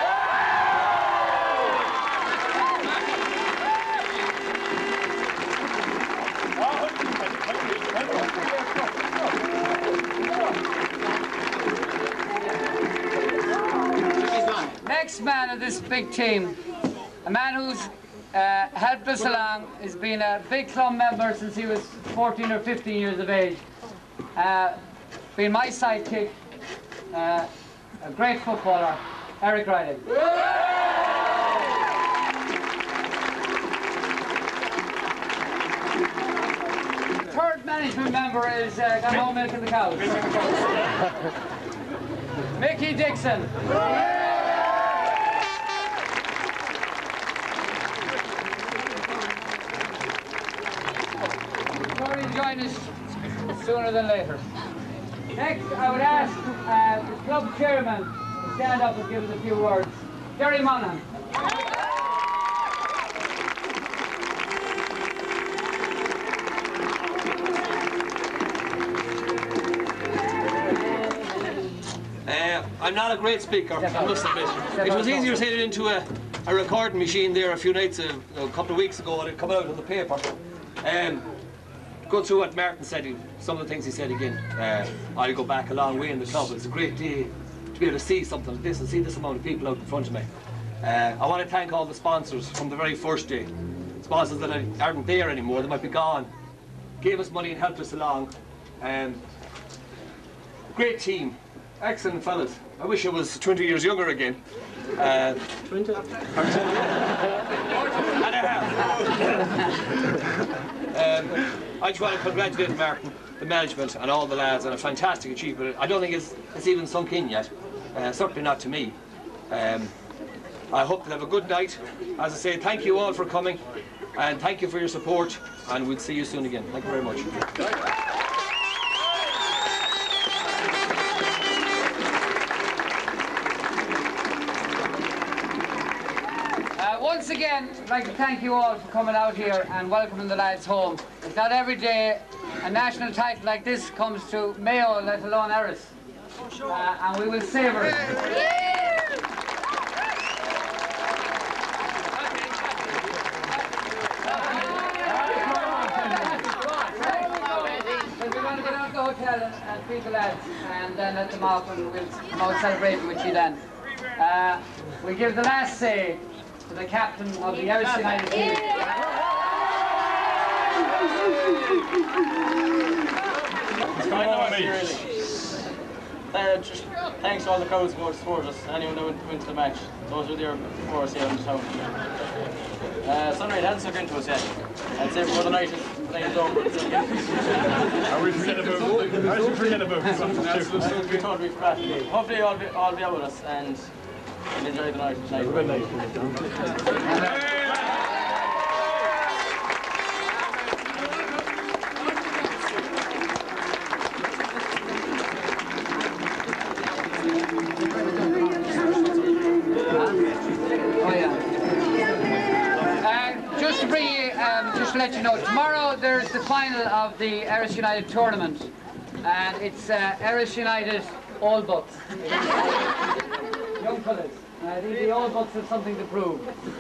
Next man of this big team, a man who's uh, helped us along, has been a big club member since he was fourteen or fifteen years of age. Uh, been my sidekick, uh, a great footballer, Eric Riley. Third management member is uh, got home milking the cows. Mickey Dixon. Probably join us sooner than later. Next, I would ask uh, the club chairman to stand up and give us a few words. Jerry Monaghan. Uh, I'm not a great speaker, I must admit. It was easier to say it into a, a recording machine there a few nights, uh, a couple of weeks ago, and it come out on the paper. Um, go through what Martin said, some of the things he said again. Uh, I go back a long way in the club. It's a great day to be able to see something like this and see this amount of people out in front of me. Uh, I want to thank all the sponsors from the very first day. Sponsors that aren't there anymore, they might be gone. Gave us money and helped us along. Um, great team. Excellent fellas. I wish I was twenty years younger again. Uh, twenty? And a half. um, I just want to congratulate Martin, the management and all the lads on a fantastic achievement. I don't think it's, it's even sunk in yet. Uh, certainly not to me. Um, I hope you'll have a good night. As I say, thank you all for coming and thank you for your support, and we'll see you soon again. Thank you very much. Once again, I'd like to thank you all for coming out here and welcoming the lads home. It's not every day a national title like this comes to Mayo, let alone Erris. Uh, and we will savour it. We're going to go down to the hotel and, and feed the lads and then let them off and we'll come out celebrating with you then. Uh, we give the last say to the captain of the Erris United team. Uh, just thanks to all the crowds who supported us, anyone that went, went to the match. Those were there before us here in the town. Uh, Sunray hadn't stuck into us yet. I'd say before the night is playing over. I will forget about I will forget about something else. We thought we'd forgot. Hopefully all be, all be out with us and enjoy the night. Have a good night. Just to bring you, um, just to let you know, tomorrow there's the final of the Erris United tournament. and it's uh, Erris United All Bucks. Young fellas. Uh, the, the All Bucks have something to prove.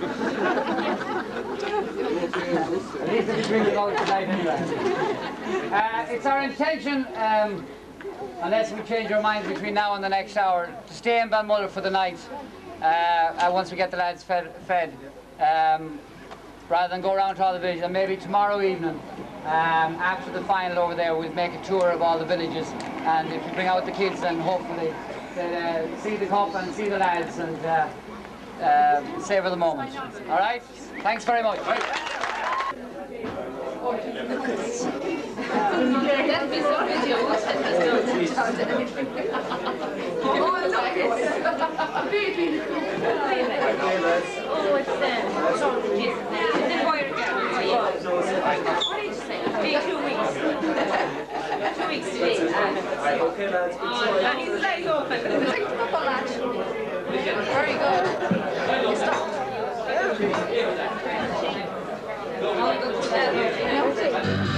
At least if you bring it all tonight anyway. Uh, it's our intention, um, unless we change our minds between now and the next hour, to stay in Balmuller for the night, uh, uh, once we get the lads fed, fed um, rather than go around to all the villages. And maybe tomorrow evening, um, after the final over there, we'll make a tour of all the villages, and if we bring out the kids, then hopefully they'll uh, see the cup and see the lads and uh, uh, savour the moment. All right? Thanks very much. Oh, it's them. Is it boy or girl? What did you say? Hey, two weeks. Two weeks today. Okay, lads. Oh, he's legs open. Very good. You stopped. I'll go to that.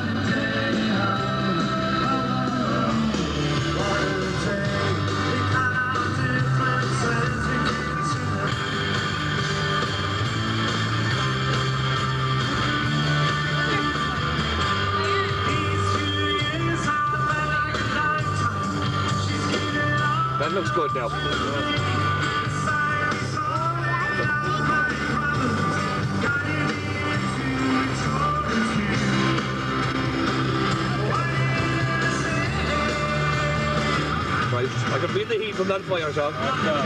That looks good now. Right, I can feel the heat from that fire, Sean.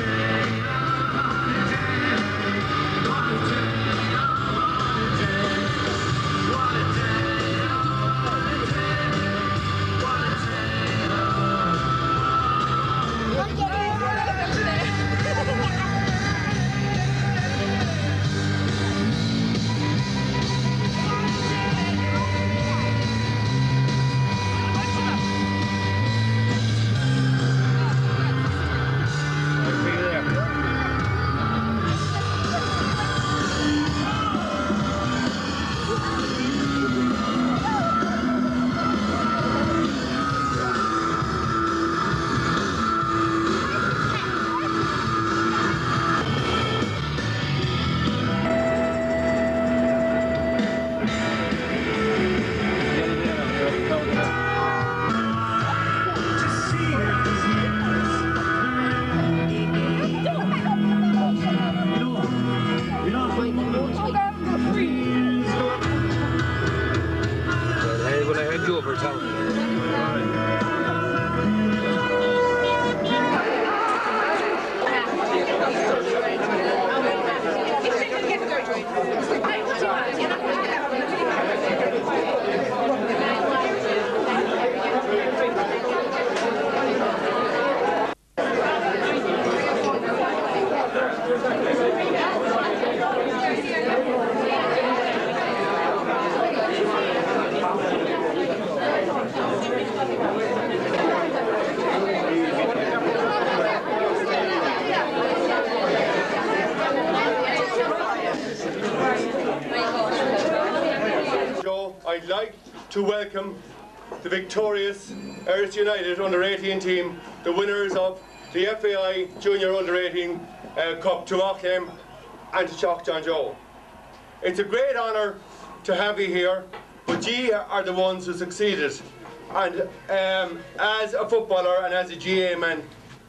I'd like to welcome the victorious Erris United under eighteen team, the winners of the F A I Junior under eighteen uh, Cup, to Auckland and to Shock John Joe. It's a great honour to have you here, but ye are the ones who succeeded. And um, as a footballer and as a G A man,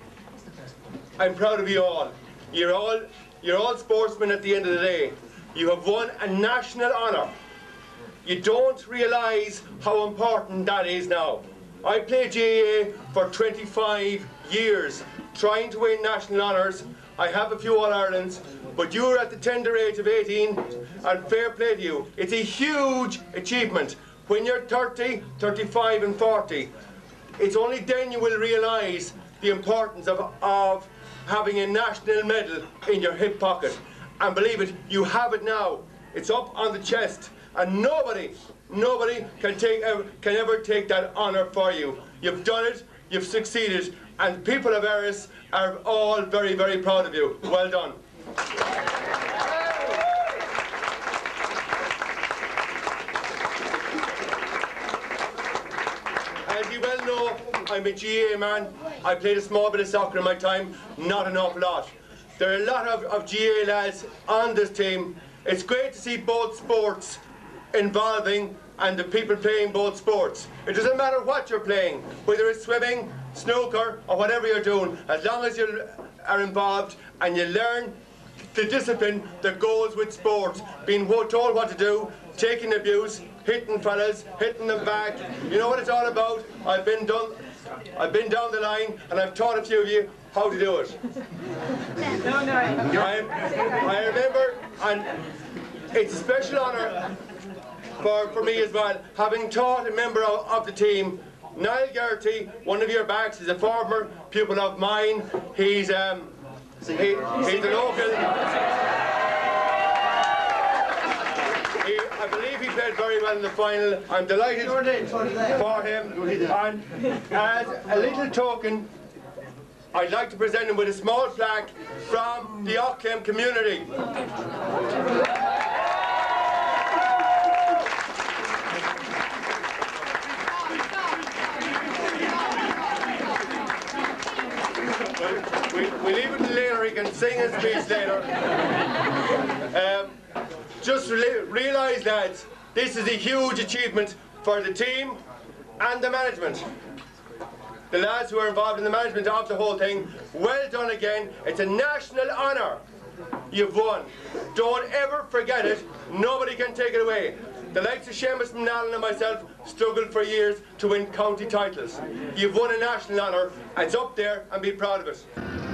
I'm proud of you all. You're all, you're all sportsmen at the end of the day. You have won a national honour. You don't realise how important that is now. I played G A A for twenty-five years, trying to win national honours. I have a few All-Irelands, but you're at the tender age of eighteen, and fair play to you. It's a huge achievement. When you're thirty, thirty-five and forty, it's only then you will realise the importance of, of having a national medal in your hip pocket. And believe it, you have it now. It's up on the chest. And nobody, nobody can take ever, can ever take that honour for you. You've done it, you've succeeded, and the people of Erris are all very, very proud of you. Well done. As you well well know I'm a G A man. I played a small bit of soccer in my time, not an awful lot. There are a lot of, of G A lads on this team. It's great to see both sports involving and the people playing both sports. It doesn't matter what you're playing, whether it's swimming, snooker, or whatever you're doing, as long as you are involved and you learn the discipline that goes with sport, being told what to do, taking abuse, hitting fellas, hitting them back. You know what it's all about? I've been done, I've been down the line and I've taught a few of you how to do it. I'm, I remember, and it's a special honour for, for me as well, having taught a member of, of the team. Niall Gerty, one of your backs, is a former pupil of mine. He's um, he, he's a local. He, I believe he played very well in the final. I'm delighted for him. And as a little token, I'd like to present him with a small plaque from the Auckland community. We, we leave it to later, he can sing his speech later. Um, just re realise, lads, this is a huge achievement for the team and the management. The lads who are involved in the management of the whole thing, well done again. It's a national honour. You've won. Don't ever forget it. Nobody can take it away. The likes of Seamus Mnallen and myself struggled for years to win county titles. You've won a national honour. It's up there and be proud of it.